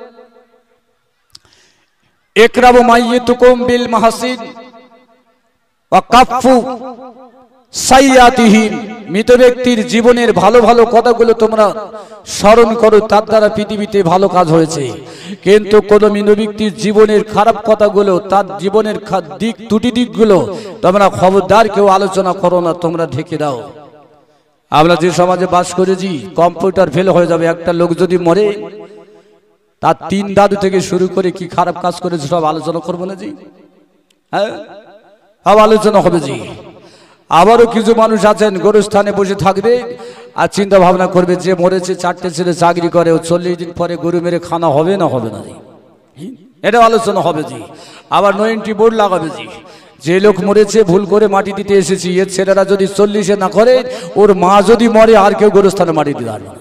ইকরাবু মাইয়িতুকুম বিল মাহাসিন ওয়া কাফফু সাইয়াতিহি, মৃত ব্যক্তির জীবনের ভালো ভালো কথাগুলো তোমরা স্মরণ করো, তার দ্বারা পৃথিবীতে ভালো কাজ হয়েছে। কিন্তু কোন মৃত ব্যক্তির জীবনের খারাপ কথাগুলো, তার জীবনের দিক ত্রুটি দিকগুলো তোমরা খবরদার কেউ আলোচনা করো না, তোমরা ঢেকে দাও। আমরা যে সমাজে বাস করেছি, কম্পিউটার ফেল হয়ে যাবে, একটা লোক যদি মরে তার 3 দাদু থেকে শুরু করে কি খারাপ কাজ করেছে সব আলোচনা করবো না জি? হ্যাঁ, সব আলোচনা হবে জি। আবারও কিছু মানুষ আছেন গোরস্থানে বসে থাকবে আর চিন্তা ভাবনা করবে যে মরেছে 4টে ছেলে চাকরি করে, ও 40 দিন পরে গরু মেরে খানা হবে না হবে না জি, এটা আলোচনা হবে জি। আবার 90 বোর্ড লাগাবে জি, যে লোক মরেছে ভুল করে মাটি দিতে এসেছি, এর ছেলেরা যদি 40-এ না করে, ওর মা যদি মরে আর কেউ গোরস্থানে মাটি দিতে পারবে না।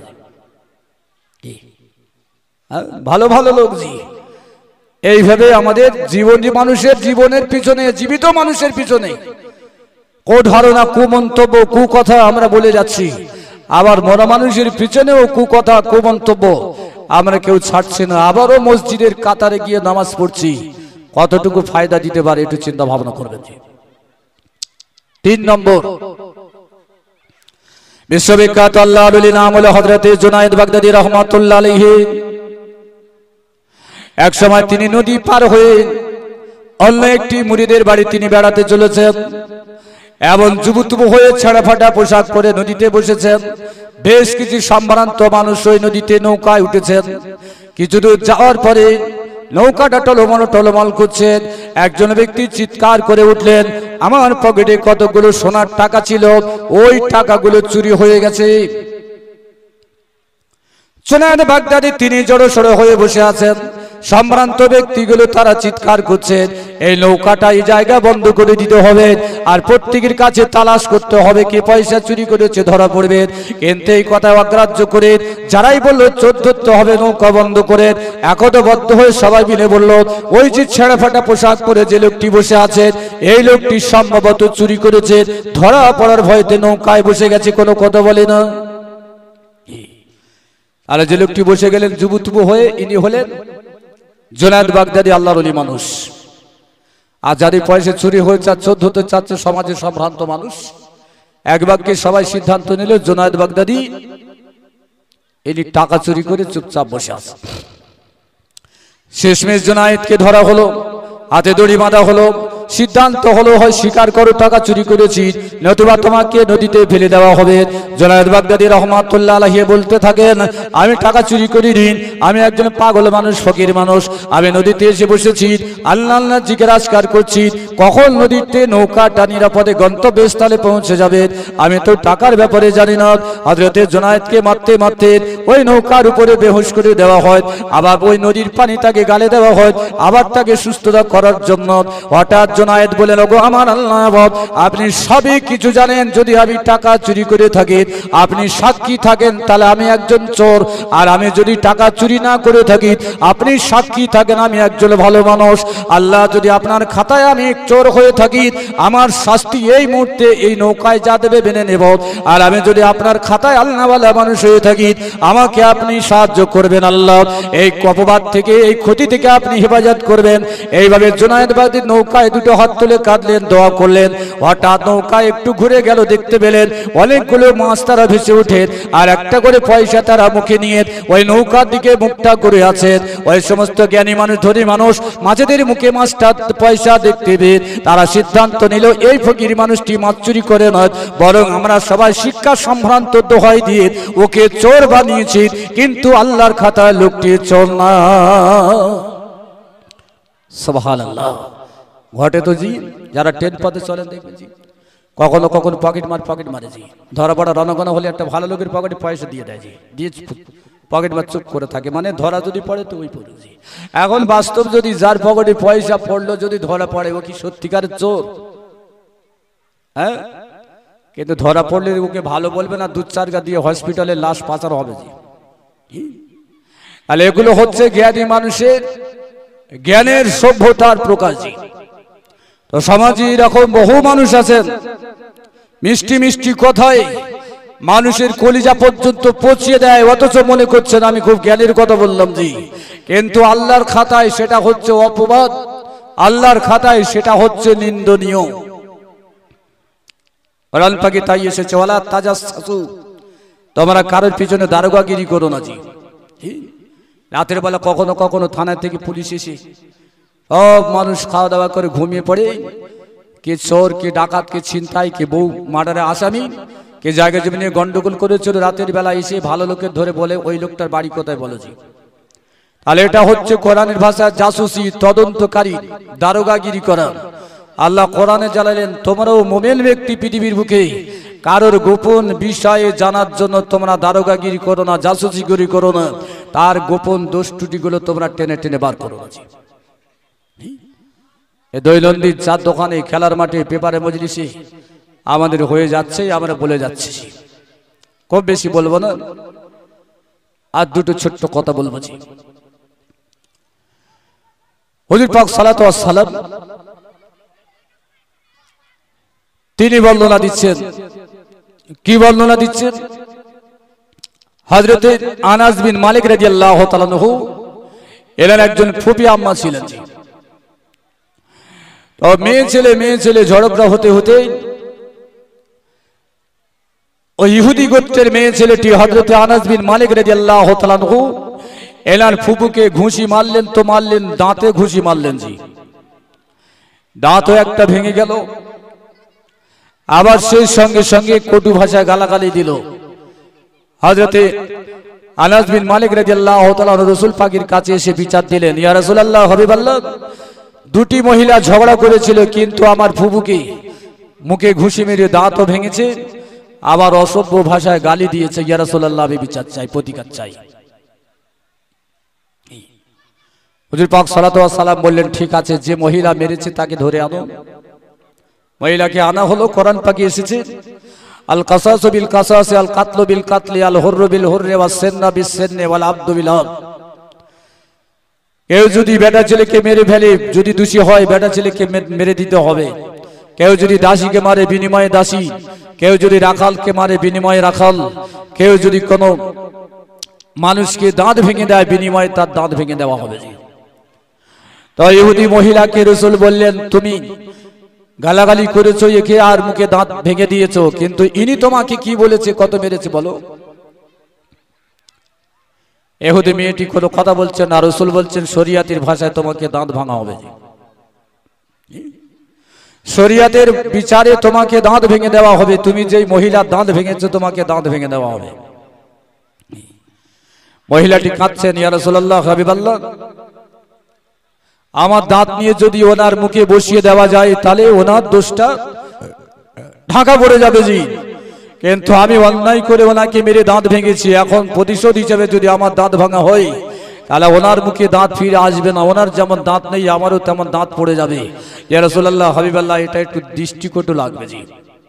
ভালো ভালো লোক জি। এইভাবে আমাদের জীবনী, মানুষের জীবনের পিছনে, জীবিত মানুষের পিছনে কুধারণা, কুমন্তব্য, কুকথা আমরা বলে যাচ্ছি। আবার মরা মানুষের পিছনেও কুকথা, কুমন্তব্য আমরা কেউ ছাড়ছি না। আবারও মসজিদের কাতারে গিয়ে নামাজ পড়ছি, কতটুকু ফায়দা দিতে পারে একটু চিন্তা ভাবনা করবেন। 3 নম্বর, বিশ্ববিখ্যাত আল্লাহর ওলি নাম হলো হযরতে জুনায়েদ বাগদাদী রাহমাতুল্লাহ আলাইহি। এক সময় তিনি নদী পার হয়ে অন্য একটি মুরিদের বাড়ি তিনি বেড়াতে চলেছেন এবং যুবতী হয়ে ছেঁড়া ফাটা পোশাক পরে নদীতে বসেছেন। বেশ কিছু সম্ভ্রান্ত মানুষ ওই নদীতে নৌকায় উঠেছেন। কিছু দূর যাওয়ার পরে নৌকাটা টলমল টলমল করছেন। একজন ব্যক্তি চিৎকার করে উঠলেন, আমার পকেটে কতগুলো সোনার টাকা ছিল, ওই টাকাগুলো চুরি হয়ে গেছে। জুনায়েদ বাগদাদী তিনি জড়সড় হয়ে বসে আছেন। সম্ভ্রান্ত ব্যক্তিগুলো তারা চিৎকার করছেন, এই নৌকাটা এই জায়গা বন্ধ করে দিতে হবে আর প্রত্যেকের কাছে তালাশ করতে হবে, কে পয়সা চুরি করেছে ধরা পড়বে। কিন্তু এই কথা অগ্রাহ্য করে যারাই বললো চোর ধরতে হবে, নৌকা বন্ধ করে একতাবদ্ধ হয়ে সবাই মিলে বলল, ওই যে ছেঁড়া ফাটা পোশাক পরে যে লোকটি বসে আছে, এই লোকটি সম্ভবত চুরি করেছে, ধরা পড়ার ভয়তে নৌকায় বসে গেছে, কোনো কথা বলে না। আর যে লোকটি বসে গেলেন যুবতুবু হয়ে, ইনি হলেন জুনায়েদ বাগদাদী, আল্লাহর ওলি মানুষ। আর যাদের পয়সা চুরি হয়েছে আর চোর ধরতে চাচ্ছে সমাজের সম্ভ্রান্ত মানুষ, এক বাক্যে সবাই সিদ্ধান্ত নিল জুনায়েদ বাগদাদী ইনি টাকা চুরি করে চুপচাপ বসে আছে। শেষমেশ জুনায়েদকে ধরা হলো, হাতে দড়ি বাঁধা হলো। সিদ্ধান্ত হলো, হয় স্বীকার করো টাকা চুরি করেছি, নতুবা তোমাকে নদীতে ফেলে দেওয়া হবে। জুনায়েদ বাগদাদী রাহমাতুল্লাহ আলাইহি বলতে থাকেন, আমি টাকা চুরি করিনি, আমি একজন পাগল মানুষ, ফকির মানুষ। আমি নদীতে এসে বসেছি, আল্লাহ আল্লাহ জিজ্ঞাসা করছি কখন নদীতে নৌকাটা নিরাপদে গন্তব্যস্থলে পৌঁছে যাবে, আমি তো টাকার ব্যাপারে জানি না। হযরতে জুনায়েদকে মারতে মারতে ওই নৌকার উপরে বেহুশ করে দেওয়া হয়, আবার ওই নদীর পানি তাকে গালে দেওয়া হয়, আবার তাকে সুস্থতা করার জন্য। হঠাৎ জুনায়েদ বলেন, ওগো আমার আল্লাহ, আপনি সবই কিছু জানেন, যদি আমি টাকা চুরি করে থাকি আপনি সাক্ষী থাকেন তাহলে আমি একজন চোর, আর আমি যদি টাকা চুরি না করে থাকি আপনি সাক্ষী থাকেন আমি একজন ভালো মানুষ। আল্লাহ যদি আপনার খাতায় আমি চোর হয়ে থাকি, আমার শাস্তি এই মুহূর্তে এই নৌকায় যা দেবে মেনে নেব, আর আমি যদি আপনার খাতায় আল্লাহওয়ালা মানুষ হয়ে থাকি আমাকে আপনি সাহায্য করবেন আল্লাহ, এই অপবাদ থেকে, এই ক্ষতি থেকে আপনি হেফাজত করবেন। এইভাবে জুনায়েদ বাগদাদী নৌকায় দুটো হাত তুলে কাঁদলেন, দোয়া করলেন। হঠাৎ নৌকা একটু ঘুরে গেল, দেখতে পেলেন অনেকগুলো মাছ তারা ভেসে উঠে আর একটা করে পয়সা তারা মুখে নিয়ে ওই নৌকার দিকে মুখটা করে আছেন। ওই সমস্ত জ্ঞানী মানুষ, ধনী মানুষ মাছেদের মুখে মাছটা পয়সা দেখতে পেয়ে তারা সিদ্ধান্ত নিল, এই ফকির মানুষটি মাছ চুরি করে নয়, বরং আমরা সবাই শিক্ষা সম্ভ্রান্ত দোহাই দিয়ে ওকে চোর বানিয়েছি, কিন্তু আল্লাহর খাতায় লোকটি চোর না। সুবহানাল্লাহ। ঘটে তো জি, যারা ট্রেন পথে চলেন দেখবেন জি, কখনো কখনো পকেট মারে জি, ধরা পড়া রণগণ হলে একটা ভালো লোকের পকেটে পয়সা দিয়ে দেয় জি, দিয়ে পকেট মার চুপ করে থাকে, মানে ধরা যদি পড়ে তো ওই পড়ে জি। এখন বাস্তব যদি যার পকেটে পয়সা পড়লো যদি ধরা পড়ে, ও কি সত্যিকারের চোর? হ্যাঁ, কিন্তু ধরা পড়লে ওকে ভালো বলবে না, 2-4 গা দিয়ে হসপিটালে লাশ পাচার হবে জি। আর এগুলো হচ্ছে জ্ঞানী মানুষের জ্ঞানের সভ্যতার প্রকাশ। তো সমাজে এরকম বহু মানুষ আছেন মিষ্টি মিষ্টি কথায় মানুষের কলিজা পর্যন্ত পচিয়ে দেয়, অথচ মনে করছেন আমি খুব জ্ঞানের কথা বললাম জি, কিন্তু আল্লাহর খাতায় সেটা হচ্ছে অপবাদ, আল্লাহর খাতায় সেটা হচ্ছে নিন্দনীয়। কোরআন পাকে তাই এসেছে, ওয়ালা তাজাসসু, তোমরা কারোর পিছনে দারোগাগিরি করো না জি। রাতের বেলা কখনো কখনো থানা থেকে পুলিশ এসে সব মানুষ খাওয়া দাওয়া করে ঘুমিয়ে পড়ে, কে চোর, কে ডাকাত, কে ছিনতাই, কে বউ মার্ডারের আসামি, কে জায়গা জমি নিয়ে গন্ডগোল করেছিল, রাতের বেলা এসে ভালো লোকের ধরে বলে ওই লোকটার বাড়ি কোথায় বলো জি। তাহলে এটা হচ্ছে কোরআনের ভাষা জাসুসি, তদন্তকারী, দারোগাগিরি করা। আল্লাহ কোরআনে জানালেন তোমরাও মুমিন ব্যক্তি পৃথিবীর বুকে কারোর গোপন বিষয়ে জানার জন্য তোমরা দারোগাগিরি করো না, জাসুসিগিরি করো না, তার গোপন দোষ ত্রুটিগুলো তোমরা টেনে টেনে বার করো না। দৈনন্দিন চার দোকানে, খেলার মাঠে, পেপারে, মজলিসে আমাদের হয়ে যাচ্ছে, আমরা বলে যাচ্ছি। খুব বেশি বলবো না, আর দুটো ছোট্ট কথা বলবো। হুজুর পাক সালাতু ওয়াস সালাম তিনি বর্ণনা দিচ্ছেন, কি বর্ণনা দিচ্ছেন? হযরতে আনাস বিন মালিক রাদিয়াল্লাহু তাআলা আনহু এনার একজন ফুপি আম্মা ছিলেন। তো মেয়ে ছেলে ঝগড়া হতে হতে ওই ইহুদি গোত্রের মেয়ে ছেলেটি হযরতে আনাস বিন মালিক রাদিয়াল্লাহু তাআলা আনহু এনার ফুপুকে ঘুষি মারলেন, তো মারলেন দাঁতে ঘুষি মারলেন জি, দাঁতও একটা ভেঙে গেল। আবার সেই সঙ্গে সঙ্গে কটু ভাষায় গালাগালি দিল। হযরতে আনাস বিন মালিক রাদিয়াল্লাহু তাআলা রাসূল পাকের কাছে এসে বিচার দিলেন, ইয়া রাসূলুল্লাহ, হাবিবাল্লাহ, দুটি মহিলা ঝগড়া করেছিল, কিন্তু আমার ফুপুকে মুখে ঘুষি মেরে দাঁতও ভেঙেছে, আবার অসভ্য ভাষায় গালি দিয়েছে। ইয়া রাসূলুল্লাহ, আমি বিচার চাই, প্রতিকার চাই। হুজুর পাক সাল্লাল্লাহু আলাইহি ওয়াসাল্লাম বললেন, ঠিক আছে, যে মহিলা মেরেছে তাকে ধরে আনো। মহিলাকে আনা হলো। কোরআন পাকে এসেছে, আল কাসাসু বিল কাসাসি, আল কাতলু বিল কাতলি, আল হুররু বিল হুররি, ওয়াস সিন্না বিস সিন্নি, ওয়াল আবদু বিল আবদ। কেউ যদি বেটা ছেলেকে মেরে ফেলে, যদি দোষী হয়, বেটা ছেলেকে মেরে দিতে হবে। কেউ যদি দাসীকে মারে, বিনিময়ে দাসী। কেউ যদি রাখালকে মারে, বিনিময়ে রাখাল। কেউ যদি কোনো মানুষকে দাঁত ভেঙে দেয়, বিনিময়ে তার দাঁত ভেঙে দেওয়া হবে। তো ইহুদি মহিলাকে রাসূল বললেন, তুমি গালাগালি করেছো একে আর মুখে দাঁত ভেঙে দিয়েছো, কিন্তু ইনি তোমাকে কি বলেছে, কত মেরেছে বলো? ইহুদি মেয়েটি কোনো কথা বলছেন না। রাসূল বলছেন, শরিয়াতের ভাষায় তোমাকে দাঁত ভাঙা হবে, শরিয়াতের বিচারে তোমাকে দাঁত ভেঙে দেওয়া হবে। তুমি যেই মহিলার দাঁত ভেঙেছো, তোমাকে দাঁত ভেঙে দেওয়া হবে। মহিলাটি কাঁদছেন, ইয়া রাসূলুল্লাহ, হাবিবাল্লাহ, আমার দাঁত নিয়ে যদি ওনার মুখে বসিয়ে দেওয়া যায়, তাহলে ওনার দোষটা ঢাকা পড়ে যাবে জি, কিন্তু আমি অন্যায় করে ওনাকে মেরে দাঁত ভেঙেছি, এখন প্রতিশোধ হিসেবে যদি আমার দাঁত ভাঙা হয়, তাহলে ওনার মুখে দাঁত ফিরে আসবে না। ওনার যেমন দাঁত নেই, আমারও তেমন দাঁত পড়ে যাবে। ইয়া রাসূলুল্লাহ, হাবিবাল্লাহ, এটা একটু দৃষ্টিকটু লাগবে জি।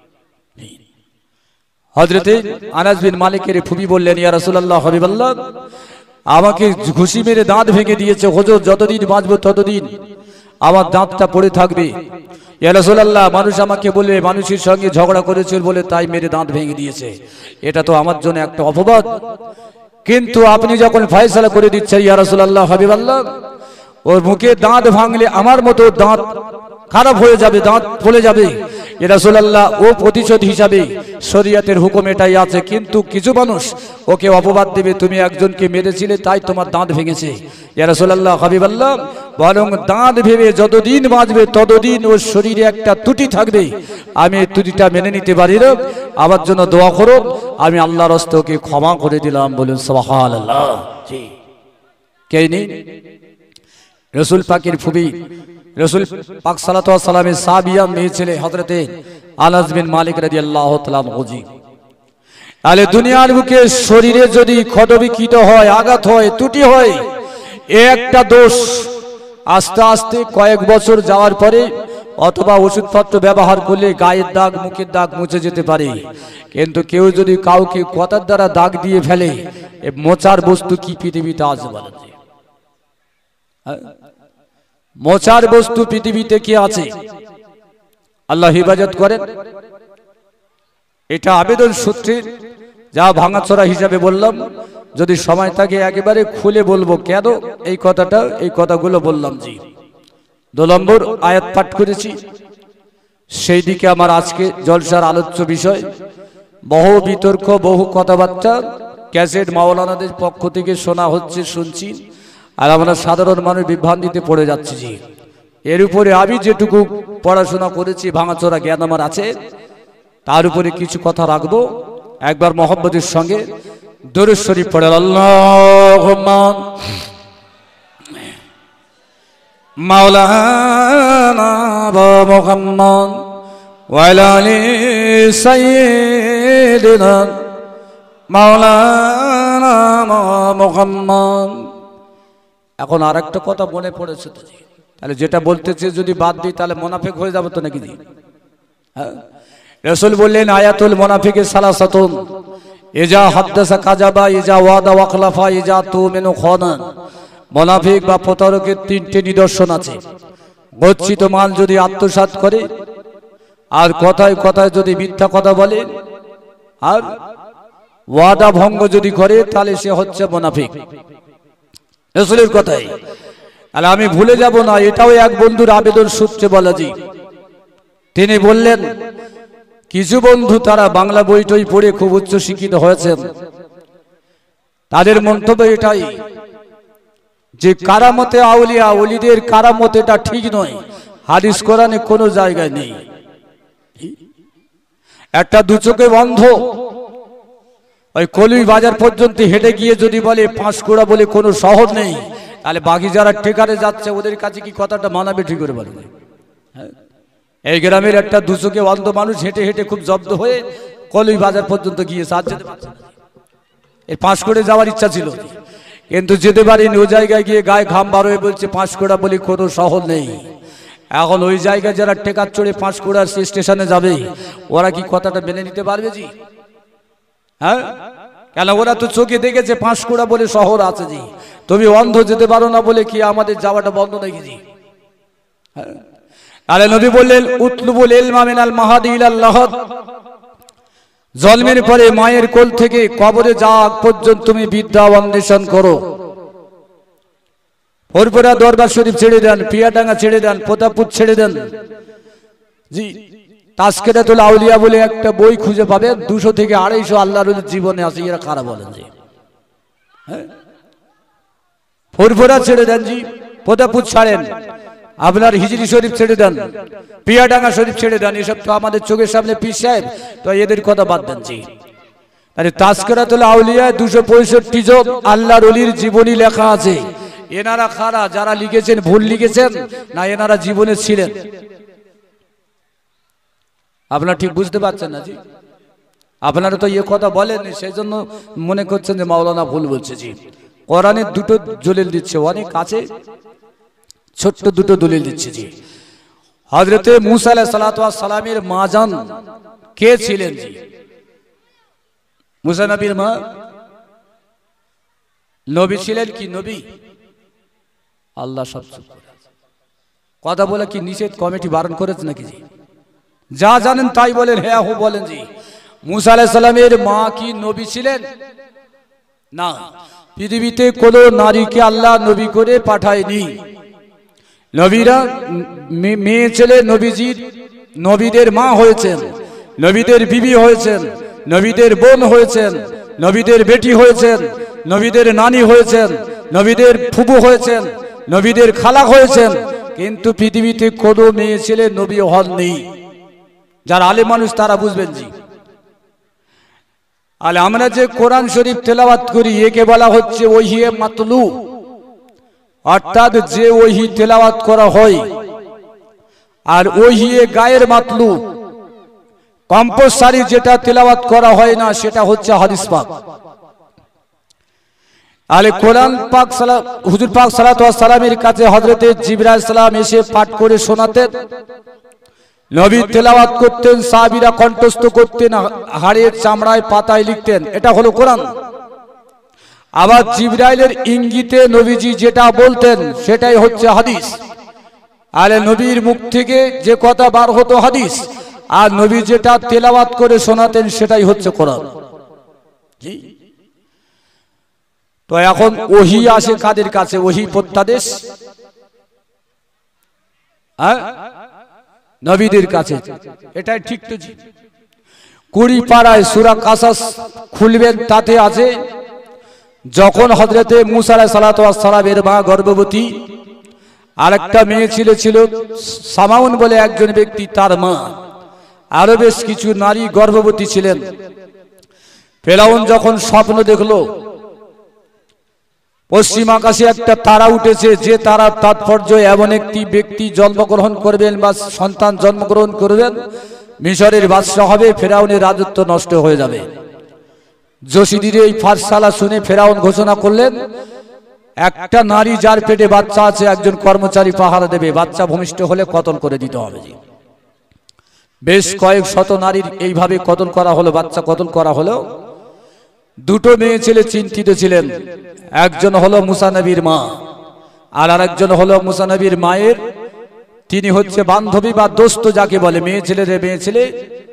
হযরতে আনাস বিন মালিকের ফুপি বললেন, ইয়া রাসূলুল্লাহ, হাবিবাল্লাহ, আমাকে ঘুষি মেরে দাঁত ভেঙে দিয়েছে, হুজুর যতদিন বাঁচবো ততদিন আমার দাঁতটা পড়ে থাকবে। ইয়া রাসূলুল্লাহ, মানুষ আমাকে বলবে মানুষের সঙ্গে ঝগড়া করেছিল বলে তাই মেরে দাঁত ভেঙে দিয়েছে, এটা তো আমার জন্য একটা অপবাদ। কিন্তু আপনি যখন ফয়সালা করে দিচ্ছেন, ইয়া রাসূলুল্লাহ, হাবিবাল্লাহ, ওর মুখে দাঁত ভাঙলে আমার মতো দাঁত খারাপ হয়ে যাবে, দাঁত পড়ে যাবে। ইয়া রাসূলুল্লাহ, ও প্রতিশোধ হিসাবে শরীয়তের হুকুম এটাই আছে, কিন্তু কিছু মানুষ ওকে অপবাদ দেবে, তুমি একজনকে মেরেছিলে তাই তোমার দাঁত ভেঙেছে। ইয়া রাসূলুল্লাহ, হাবিবাল্লাহ, বরং দাঁত ভেবে যতদিন বাঁচবে ততদিন ওর শরীরে একটা ত্রুটি থাকবে, আমি এই ত্রুটিটা মেনে নিতে পারি না, আমার জন্য দোয়া করো, আমি আল্লাহর হস্তে ওকে ক্ষমা করে দিলাম। বলুন সুবহানাল্লাহ। কে নেই? রাসূল পাকের ফুপি, রাসূল পাক সাল্লাল্লাহু আলাইহি ওয়াসাল্লামের সাহাবিয়া মেয়ে ছেলে হযরতে আনাস বিন মালিক রাদিয়াল্লাহু তাআলা আনহু। তাহলে দুনিয়ার বুকে শরীরে যদি ক্ষতবিক্ষত হয়, আঘাত হয়, ত্রুটি হয়, একটা দোষ আস্তে আস্তে কয়েক বছর যাওয়ার পরে অথবা ওষুধপত্র ব্যবহার করলে গায়ের দাগ মুখের দাগ মুছে যেতে পারে। কিন্তু কেউ যদি কাউকে কথার দ্বারা দাগ দিয়ে ফেলে, মোচার বস্তু কি পৃথিবীতে আছে বলেন? মোচার বস্তু পৃথিবীতে কি আছে? আল্লাহ হেফাজত করেন। এটা আবেদন সূত্রে যা ভাঙাচোরা হিসাবে বললাম, যদি সময় থাকে একেবারে খুলে বলবো কেন এই কথাগুলো বললাম। জি 2 নম্বর আয়াত পাঠ করেছি, সেই দিকে আমার আজকে জলসার আলোচ্য বিষয়। বহু বিতর্ক, বহু কথাবার্তা ক্যাসেট মাওলানাদের পক্ষ থেকে শোনা হচ্ছে, শুনছি, আর আমরা সাধারণ মানুষ বিভ্রান্তিতে পড়ে যাচ্ছি। জি এর উপরে আমি যেটুকু পড়াশোনা করেছি, ভাঙাচোরা জ্ঞান আমার আছে, তার উপরে কিছু কথা রাখবো। একবার মহব্বতের সঙ্গে দরুদ শরীফ পড়ে আল্লাহুম্মা মাওলানা মুহাম্মদ ওয়া আলা আলি সাইয়্যিদিনা মাওলানা মুহাম্মদ। এখন আরেকটা কথা মনে পড়েছে, তাহলে যেটা বলতেছে যদি বাদ দিই তাহলে মুনাফিক হয়ে যাবে তো নাকি? হ্যাঁ, রাসূল বললেন আয়াতুল মুনাফিকি সালাসাতুন, ইজা হাদাসা কাযাবা, ইজা ওয়াদা ওয়াখলাফা, ইজা তুমিনু খানা। মুনাফিক বা প্রতারকের 3টে নিদর্শন আছে। গচ্ছিত মাল যদি আত্মসাৎ করে, আর কথায় কথায় যদি মিথ্যা কথা বলে, আর ওয়াদা ভঙ্গ যদি করে, তাহলে সে হচ্ছে মুনাফিক। রাসূলের কথাই, আর আমি ভুলে যাব না, এটাও এক বন্ধুর আবেদন সূত্রে বলা। জি তিনি বললেন কিছু বন্ধু তারা বাংলা বই টই পড়ে খুব উচ্চ শিক্ষিত হয়েছেন, তাদের মন্তব্য এটাই যে কারামতে আউলিয়া ওলিদের কারামত এটা ঠিক নয়, হাদিস কোরআনে কোনো জায়গায় নেই। একটা দু চোখে বন্ধ ওই কলুই বাজার পর্যন্ত হেঁটে গিয়ে যদি বলে পাঁশকুড়া বলে কোনো শহর নেই, তাহলে বাকি যারা টেকারে যাচ্ছে ওদের কাছে কি কথাটা মানাবে? ঠিক করে বলবে। এই গ্রামের একটা দু চোখে অন্ধ মানুষ হেঁটে হেঁটে খুব জব্দ হয়ে কলুই বাজার পর্যন্ত গিয়েছে, আর যেতে পারছে না। এই পাঁশকুড়ে যাওয়ার ইচ্ছা ছিল, কিন্তু যেতে পারিনি। ওই জায়গায় গিয়ে গায়ে ঘাম বার হয়ে বলছে পাঁশকুড়া বলে কোনো শহর নেই। এখন ওই জায়গায় যারা টেকার চড়ে পাঁশকুড়ার স্টেশনে যাবে, ওরা কি কথাটা মেনে নিতে পারবে? জি হ্যাঁ, কেন ওরা তো চোখে দেখেছে পাঁশকুড়া বলে শহর আছে। জি তুমি অন্ধ যেতে পারো না বলে কি আমাদের যাওয়াটা বন্ধ নাকি? জি হ্যাঁ, আরে নবী বললেন উতলুবুল ইলমা মিনাল মাহাদি ইলাল লাহদ, জন্মের পরে মায়ের কোল থেকে কবরে যাওয়া পর্যন্ত তুমি বিদ্যা অন্বেষণ করো। ফুরফুরা দরবার শরীফ ছেড়ে দেন, পিয়াডাঙ্গা ছেড়ে দেন, প্রতাপপুর ছেড়ে দেন। জি তাসকিরাতুল আউলিয়া বলে একটা বই খুঁজে পাবেন, 200 থেকে 250 আল্লাহর জীবনে আছে। এরা কারা বলেন? জি হ্যাঁ, ফুরফুরা ছেড়ে দেন, জি প্রতাপপুর ছাড়েন, আপনার হিজরি শরীফ ছেড়ে দেন, পিয়াডাঙ্গা শরীফ ছেড়ে দেন। এসব তো আমাদের চোখের সামনে পীর সাহেব, তো এদের কথা বাদ দেন। জি আরে তাসকিরাতুল আউলিয়া 265 জন আল্লাহর ওলির জীবনী লেখা আছে। এনারা কারা? যারা লিখেছেন ভুল লিখেছেন না এনারা জীবনে ছিলেন? আপনারা ঠিক বুঝতে পারছেন না। জি আপনারা তো এই কথা বলেন, সেই জন্য মনে করছেন যে মাওলানা ভুল বলছে। জি কোরআনের 2টো দলিল দিচ্ছে, অনেক আছে, ছোট্ট 2টো দলিল দিচ্ছে। জি হযরতে মূসা আলাইহিস সালাতু ওয়াস সালামের মা জান কে ছিলেন? জি মূসা নবীর মা নবী ছিলেন কি নবী? আল্লাহ সব কথা বলে কি নিষেধ কমিটি বারণ করেছে নাকি? জি যা জানেন তাই বলেন, হ্যাঁ হু বলেন। জি মূসা আলাইহিস সালামের মা কি নবী ছিলেন? না, পৃথিবীতে কোন নারীকে আল্লাহ নবী করে পাঠায়নি। নবীরা মেয়ে ছেলে নবীজির নবীদের মা হয়েছেন, নবীদের বিবি হয়েছেন, নবীদের বোন হয়েছেন, নবীদের বেটি হয়েছেন, নবীদের নানি হয়েছেন, নবীদের ফুফু হয়েছেন, নবীদের খালা হয়েছেন, কিন্তু পৃথিবীতে কোনো মেয়ে ছেলে নবী হননি। যারা আলেম মানুষ তারা বুঝবেন। জি আলে আমরা যে কোরআন শরীফ তেলাওয়াত করি একে বলা হচ্ছে ওহিয়ে মাতলু, অর্থাৎ যে ওহি তেলাওয়াত করা হয়। আর ওহিয়ে গায়ের মাতলু, কম্পালসারি যেটা তেলাওয়াত করা হয় না সেটা হচ্ছে হাদিস পাক। আলে কোরআন পাক হুজুর পাক সাল্লাল্লাহু আলাইহি সাল্লামের কাছে হযরতে জিবরাইল সালাম এসে পাঠ করে শোনাতেন, নবী তেলাওয়াত করতেন, সাহাবীরা কণ্ঠস্থ করতেন, হাড়ের চামড়ায় পাতায় লিখতেন। এটা হলো কোরআন। আবার জিবরাইলের ইঙ্গিতে নবীজি যেটা বলতেন সেটাই হচ্ছে হাদিস। আলে নবীর মুখ থেকে যে কথা বার হতো হাদিস, আর নবী যেটা তেলাওয়াত করে শোনাতেন সেটাই হচ্ছে কোরআন। জি। তো এখন ওহী আসে কাদের কাছে? ওহী প্রত্যাদেশ নবীদের কাছে। এটাই ঠিক তো জি। 20 পারায় সূরা কাসাস খুলবেন, তাতে আছে যখন হযরতে মুসা আলাইহিস সালাতু ওয়াস সালামের মা গর্ভবতী, আরেকটা মেয়ে ছিল সামাউন বলে একজন ব্যক্তি, তার মা, আরো বেশ কিছু নারী গর্ভবতী ছিলেন। ফেরাউন যখন স্বপ্ন দেখলো পশ্চিম আকাশে একটা তারা উঠেছে, যে তারার তাৎপর্য এমন একটি ব্যক্তি জন্মগ্রহণ করবেন বা সন্তান জন্মগ্রহণ করবেন, মিশরের বাদশা হবে, ফেরাউনের রাজত্ব নষ্ট হয়ে যাবে। জসিদির এই ফারসালা শুনে ফেরাউন ঘোষণা করলেন, একটা নারী যার পেটে বাচ্চা আছে, একজন কর্মচারী পাহারা দেবে, বাচ্চা ভূমিষ্ঠ হলে কতল করে দিতে হবে। বেশ কয়েক শত নারীর এইভাবে কতল করা হলো, বাচ্চা কতল করা হলো। দুটো মেয়ে ছেলে চিন্তিত ছিলেন, একজন হলো মুসা নবীর মা, আর আরেকজন হলো মুসা নবীর মায়ের, তিনি হচ্ছে বান্ধবী বা দোস্ত যাকে বলে, মেয়ে ছেলে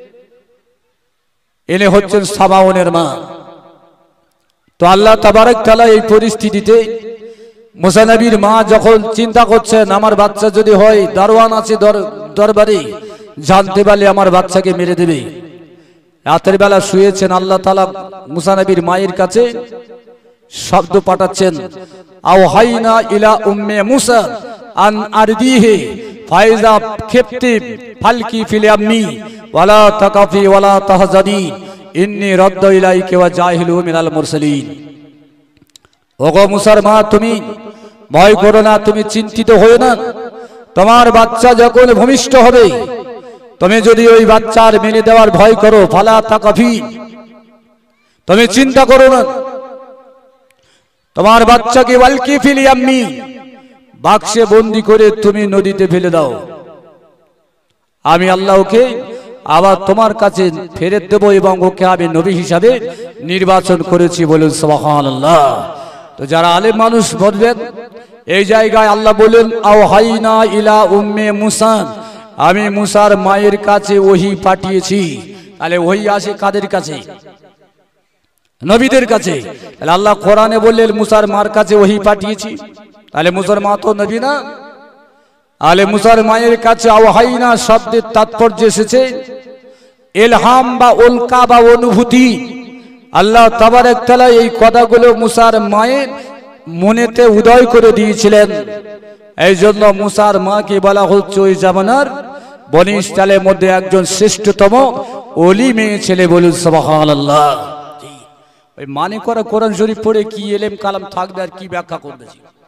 এনে হচ্ছেন সামাউনের মা। তো আল্লাহ তাবারক তাআলা এই পরিস্থিতিতে মুসা নবীর মা যখন চিন্তা করছেন, আমার বাচ্চা যদি হয়, দারোয়ান আছে দরবারে, জানতে পারলে আমার বাচ্চাকে মেরে দেবে। রাতের বেলা শুয়েছেন, আল্লাহ তাআলা মুসা নবীর মায়ের কাছে শব্দ পাঠাচ্ছেন, আওহাইনা ইলা উম্মে মুসা আন আরদিহি ফাইজা খিফতি ফালকি ফিল ইয়ামি ওয়ালা তাকাফি ওয়ালা তাহজানি ইন্নী রাদ্দু ইলাইকা ওয়া জাহিলু মিনাল মুরসালিন। ওগো মুসার মা, তুমি ভয় করো না, তুমি চিন্তিত হও না। তোমার বাচ্চা যখন ভূমিষ্ঠ হবে, তুমি যদি ওই বাচ্চার মেনে দেওয়ার ভয় করো, ফালা তাকাফি, তুমি চিন্তা করো না, তোমার বাচ্চাকে ওয়ালকি ফিল ইয়ামি, বাক্সে বন্দি করে তুমি নদীতে ফেলে দাও। আমি আল্লাহ ওকে আবার তোমার কাছে ফেরত দেব এবং ওকে আমি নবী হিসাবে নির্বাচন করেছি, বলুন সুবহানাল্লাহ। তো যারা আলেম মানুষ বলবেন, এই জায়গায় আল্লাহ বলেন আওহাইনা ইলা উম্মে মুসা, আমি মুসার মায়ের কাছে ওহী পাঠিয়েছি। তাহলে ওহী আসে কাদের কাছে? নবীদের কাছে। তাহলে আল্লাহ কোরআনে বললেন মুসার মার কাছে ওহী পাঠিয়েছি, তাহলে মুসার মা তো নবী না। আলে মুসার মায়ের কাছে আওহাইনা শব্দের তাৎপর্য এসেছে ইলহাম বা উলকা বা অনুভূতি। আল্লাহ তাবারক তাআলা এই কথাগুলো মুসার মায়ের মনেতে উদয় করে দিয়েছিলেন। এই জন্য মুসার মাকে বলা হচ্ছে ওই জামানার বনি ইসরাইলের মধ্যে একজন শ্রেষ্ঠতম ওলি মেয়ে ছেলে, বলুন সুবহানাল্লাহ। ওই মানে করা কোরআন শরীফ পড়ে কি এলেম কালাম থাকবে আর কি ব্যাখ্যা করবে?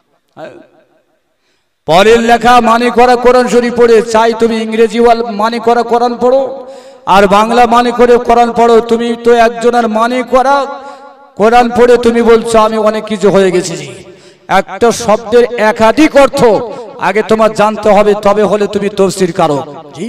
পরের লেখা মানে করা কোরআন শরীফ পড়ে, চাই তুমি ইংরেজি মানে করা কোরআন পড়ো আর বাংলা মানে করে কোরআন পড়ো, তুমি তো একজনের মানে করা কোরআন পড়ে তুমি বলছো আমি অনেক কিছু হয়ে গেছি। একটা শব্দের একাধিক অর্থ আগে তোমার জানতে হবে, তবে হলে তুমি তাফসীর কারো। জি,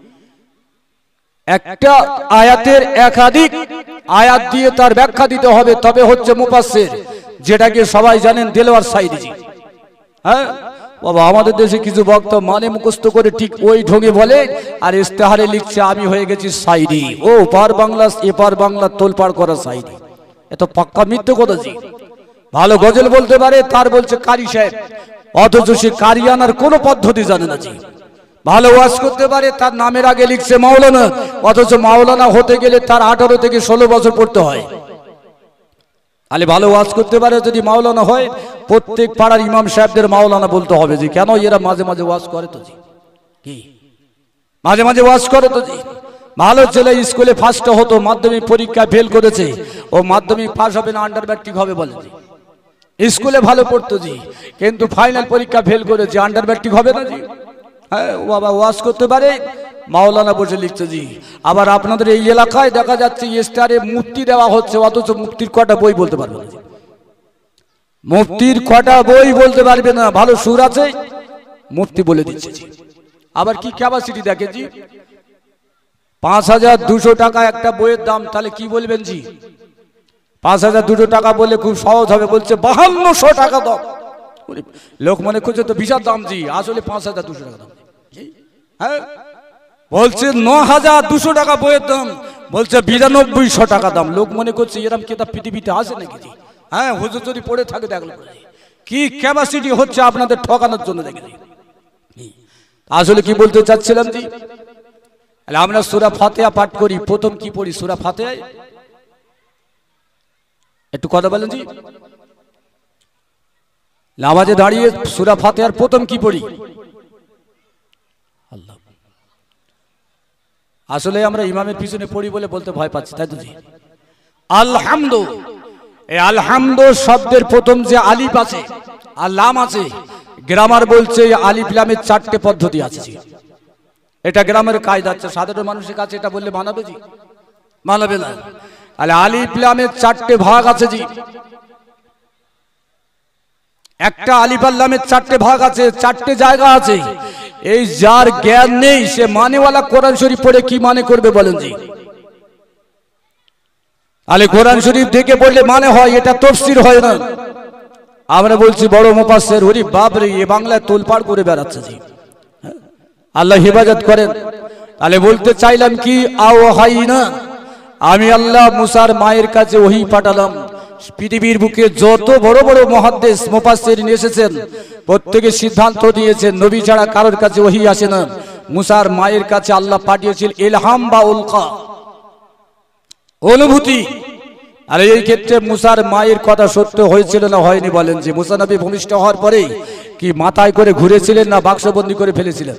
একটা আয়াতের একাধিক আয়াত দিয়ে তার ব্যাখ্যা দিতে হবে, তবে হচ্ছে মুফাসসির, যেটাকে সবাই জানেন দেলোয়ার সাইদি জি। হ্যাঁ বাবা, আমাদের দেশে কিছু বক্তা মানে মুখস্থ করে ঠিক ওই ঢঙে বলে আর ইস্তেহারে লিখছে আমি হয়ে গেছি সাইদি। ও পার বাংলা এপার বাংলা তোলপাড় করা সাইদি, এত পাক্কা মিথ্যে কথা জি। ভালো গজল বলতে পারে, তার বলছে কারি সাহেব, অথচ সে কারি আনার কোনো পদ্ধতি জানে না জি। ভালো ওয়াজ করতে পারে, তার নামের আগে লিখছে মাওলানা, অথচ মাওলানা হতে গেলে তার 18 থেকে 16 বছর পড়তে হয়। তাহলে ভালো ওয়াজ করতে পারে যদি মাওলানা হয়, প্রত্যেক পাড়ার ইমাম সাহেবদের মাওলানা বলতে হবে জি। কেন? এরা মাঝে মাঝে ওয়াজ করে তো জি, কি মাঝে মাঝে ওয়াজ করে তো জি। ভালো ছেলে স্কুলে ফার্স্ট হতো, মাধ্যমিক পরীক্ষা ফেল করেছে, ও মাধ্যমিক পাস হবে না আন্ডার ম্যাট্রিক হবে বলে জি। স্কুলে ভালো পড়তো জি, কিন্তু ফাইনাল পরীক্ষা ফেল করেছে, আন্ডার ম্যাট্রিক হবে না জি। হ্যাঁ বাবা, ওয়াজ করতে পারে, মাওলানা বসে লিখছে জি। আবার আপনাদের এই এলাকায় দেখা যাচ্ছে স্টারে মুফতি দেওয়া হচ্ছে, অথচ মুফতির কটা বই বলতে পারবে না। মুফতির কটা বই বলতে পারবে না, ভালো সুর আছে মুফতি বলে দিচ্ছে জি। আবার কি ক্যাপাসিটি দেখে জি, 5200 টাকা একটা বইয়ের দাম, তাহলে কি বলবেন জি? 5200 টাকা বললে খুব সহজ হবে, বলছে 5200 টাকা দাম। লোক মনে করছে তো বিশাল দাম জি, আসলে 5200 টাকা দাম। হ্যাঁ, বলছে 9200 টাকা বইয়ের দাম, বলছে 9200 টাকা দাম। লোক মনে করছে এরকম কিতাব পৃথিবীতে আছে নাকি জি? হ্যাঁ, হুজুর যদি পড়ে থাকে দেখলো কি ক্যাপাসিটি হচ্ছে আপনাদের ঠকানোর জন্য দেখেছি। আসলে কি বলতে চাচ্ছিলাম জি, আমরা সূরা ফাতিহা পাঠ করি, প্রথম কি পড়ি সূরা ফাতিহায়? একটু কথা বলেন জি। নামাজে দাঁড়িয়ে সূরা ফাতিহার প্রথম কি পড়ি? আল্লাহ। আসলে আমরা ইমামের পিছনে পড়ি বলে বলতে ভয় পাচ্ছি, তাই তো জি? আলহামদু, এই আলহামদু শব্দের প্রথম যে আলিফ আছে আর লাম আছে, গ্রামার বলছে আলিফ লামের 4টে পদ্ধতি আছে জি। এটা গ্রামের কায়দা আছে, সাধারণ মানুষের কাছে এটা বললে মানাবে জি? মানাবে না। তাহলে আলিফ লামের 4টে ভাগ আছে জি। একটা আলিফ আর লামের 4টে ভাগ আছে, 4টে জায়গা আছে। এই যার জ্ঞান নেই সে মানেওয়ালা কোরআন শরীফ পড়ে কি মানে করবে বলেন জি? তাহলে কোরআন শরীফ দেখে পড়লে মানে হয়, এটা তাফসীর হয় না। আমরা বলছি বড় মুফাসসির, ওরে বাপ রে, এ বাংলায় তোলপাড় করে বেড়াচ্ছে জি। আল্লাহ হেফাজত করেন। তাহলে বলতে চাইলাম কি, আওহাইনা, আমি আল্লাহ মুসার মায়ের কাছে ওহী পাঠালাম। পৃথিবীর বুকে যত বড় বড় মুহাদ্দিস মুফাসসিরিন এসেছেন, প্রত্যেকে সিদ্ধান্ত নিয়েছেন নবী ছাড়া কারোর কাছে ওহী আসে না। মুসার মায়ের কাছে আল্লাহ পাঠিয়েছিলেন ইলহাম বা উলকা, অনুভূতি। আর এই ক্ষেত্রে মুসার মায়ের কথা সত্য হয়েছিল না হয়নি বলেন যে? মুসা নবী ভূমিষ্ঠ হওয়ার পরে কি মাথায় করে ঘুরেছিলেন না বাক্সবন্দি করে ফেলেছিলেন?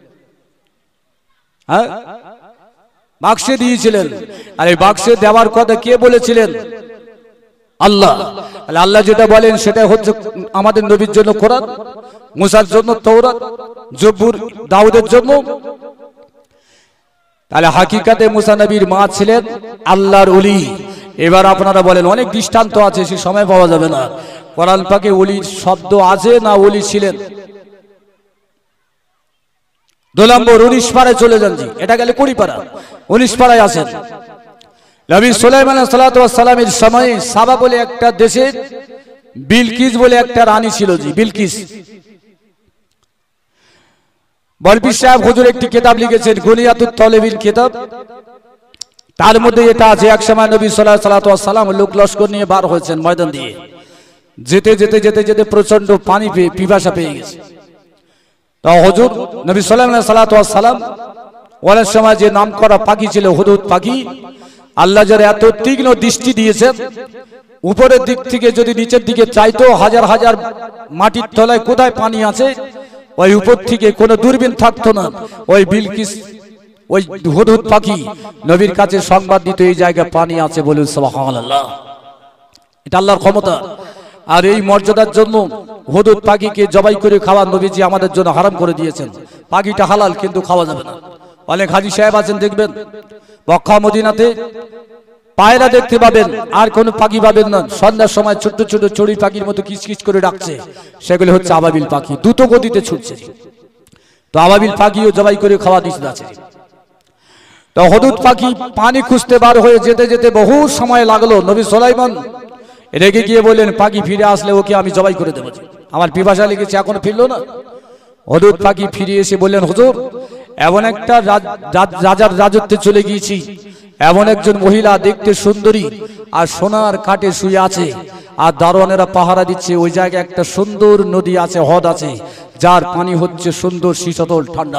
হ্যাঁ, বাক্সে দিয়েছিলেন। আর এই বাক্সে দেওয়ার কথা কে বলেছিলেন? আল্লাহ। আল্লাহ যেটা বলেন সেটা হচ্ছে আমাদের নবীর জন্য কোরআন, মুসার জন্য তাওরাত, জবুর দাউদের জন্য। তাহলে হাকিকাতে মুসা নবীর মা ছিলেন আল্লাহর ওলি। এবার আপনারা বলেন, অনেক দৃষ্টান্ত আছে, সে সময় পাওয়া যাবে না। কোরআন পাকে ওলির শব্দ আছে না ওলি ছিলেন? 2 নম্বর 19 পারায় চলে যান জি, এটা গেলে 20 পারা, 19 পারায় আছেন। নবী সুলাইমান আলাইহিস সালাতু ওয়াস সালামের সময়ে সাবা বলে একটা দেশে বিলকিস বলে একটা রানী ছিল জি, বিলকিস। বলবি সাহেব হুজুর একটি কিতাব লিখেছেন, গুনিয়াতুত তালিবিন কিতাব। তার মধ্যে এটা আছে, এক সময় নবী সাল্লাল্লাহু আলাইহি সাল্লাম লোক লস্কর নিয়ে বার হয়েছেন ময়দান দিয়ে। যেতে যেতে যেতে যেতে প্রচন্ড পানি পেয়ে পিপাসা পেয়ে গেছে। তো হুজুর নবী সাল্লাল্লাহু আলাইহি সাল্লাম ওনার সময় যে নাম করা পাখি ছিল হুদহুদ পাখি, আল্লাহ যার এত তীক্ষ্ণ দৃষ্টি দিয়েছেন, উপরের দিক থেকে যদি নিচের দিকে চাইতো হাজার হাজার মাটির তলায় কোথায় পানি আছে, ওই উপর থেকে কোনো দূরবীন থাকতো না। ওই বিলকিস, ওই হুদহুদ পাখি নবীর কাছে সংবাদ দিত এই জায়গায় পানি আছে, বলুন সুবহানাল্লাহ। এটা আল্লাহর ক্ষমতা। আর এই মর্যাদার জন্য হুদহুদ পাখিকে জবাই করে খাওয়া নবীজি আমাদের জন্য হারাম করে দিয়েছেন। পাখিটা হালাল কিন্তু খাওয়া যাবে না। অনেক হাজী সাহেব আছেন দেখবেন মক্কা মদিনাতে পায়রা দেখতে পাবেন, আর কোনো পাখি পাবেন না। সন্ধ্যার সময় ছোট্ট ছোট চড়ুই পাখির মতো কিচকিচ করে ডাকছে, সেগুলো হচ্ছে আবাবিল পাখি, দ্রুত গতিতে ছুটছে। তো আবাবিল পাখিও জবাই করে খাওয়া নিষেধ আছে। তো হুদহুদ পাখি পানি খুঁজতে বার হয়ে যেতে যেতে বহু সময় লাগলো। নবী সুলাইমান রেগে গিয়ে বললেন, পাখি ফিরে আসলে ওকে আমি জবাই করে দেবো, আমার পিপাসা লেগেছে, এখনো ফিরলো না। হুদহুদ পাখি ফিরে এসে বললেন, হুজুর এমন একটা রাজার রাজত্বে চলে গিয়েছি, এমন একজন মহিলা দেখতে সুন্দরী আর সোনার কাঠে শুয়ে আছে, আর দারোয়ানেরা পাহারা দিচ্ছে। ওই জায়গায় একটা সুন্দর নদী আছে, হ্রদ আছে, যার পানি হচ্ছে সুন্দর শীতল ঠান্ডা।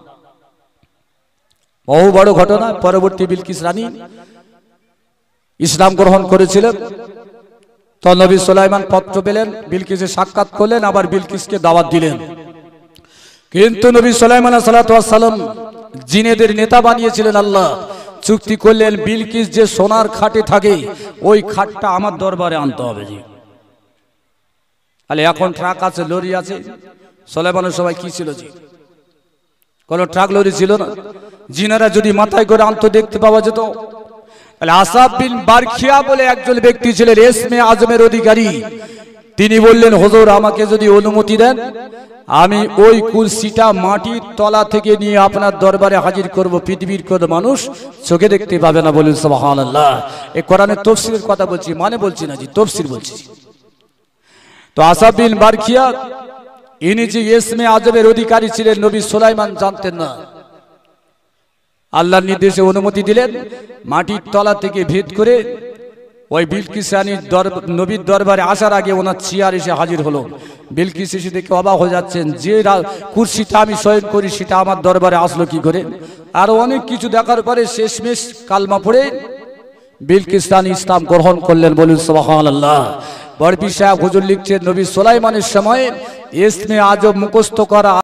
বহু বড় ঘটনা। পরবর্তী বিলকিস রানী ইসলাম গ্রহণ করেছিলেন। তো নবী সুলাইমান পত্র পেলেন, বিলকিসের সাক্ষাৎ করলেন, আবার বিলকিসকে দাওয়াত দিলেন। কিন্তু নবী সুলাইমান সাল্লাল্লাহু আলাইহি সাল্লাম জিনেদের নেতা বানিয়েছিলেন আল্লাহ। চুক্তি করলেন, বিলকিস যে সোনার খাটে থাকে ওই খাটটা আমার দরবারে আনতে হবে জি। তাহলে এখন ট্রাক আছে, লরি আছে, সুলাইমানের সময় কি ছিল জি? কোন ট্রাক লরি ছিল না। জিনারা যদি মাথায় করে আনতো দেখতে পাওয়া যেত। তাহলে আসাব বিন বারখিয়া বলে একজন ব্যক্তি ছিলেন, ইসমে আজমের অধিকারী। তিনি বললেন, হুজুর আমাকে যদি অনুমতি দেন আমি ওই কুরসিটা মাটির তলা থেকে নিয়ে আপনার দরবারে হাজির করব, পৃথিবীর কোনো মানুষ চোখে দেখতে পাবে না। বলুন সুবহানাল্লাহ। এই কোরআনের তাফসীরের কথা বলছি, মানে বলছি না জি, তাফসীর বলছি। তো আসাব বিন বারখিয়া ইনি যে ইসমে আজমের অধিকারী ছিলেন, নবী সুলাইমান জানতেন না। আল্লাহর নির্দেশে অনুমতি দিলেন, মাটির তলা থেকে ভেদ করে ওই বিলকিস রানী নবীর দরবারে আসার আগে ওনার চেয়ার এসে হাজির হলো। বিলকিস এসে দেখে অবাক হয়ে যাচ্ছেন, যে কুরসিটা আমি শয়ন করি সেটা আমার দরবারে আসলো কি করে। আরো অনেক কিছু দেখার পরে শেষমেশ কালমা পড়ে বিলকিস রানী ইসলাম গ্রহণ করলেন। বলুন সুবহানাল্লাহ। বড় পীর সাহেব হুজুর লিখছেন, নবী সুলাইমানের সময় ইসমে আজম মুখস্থ করা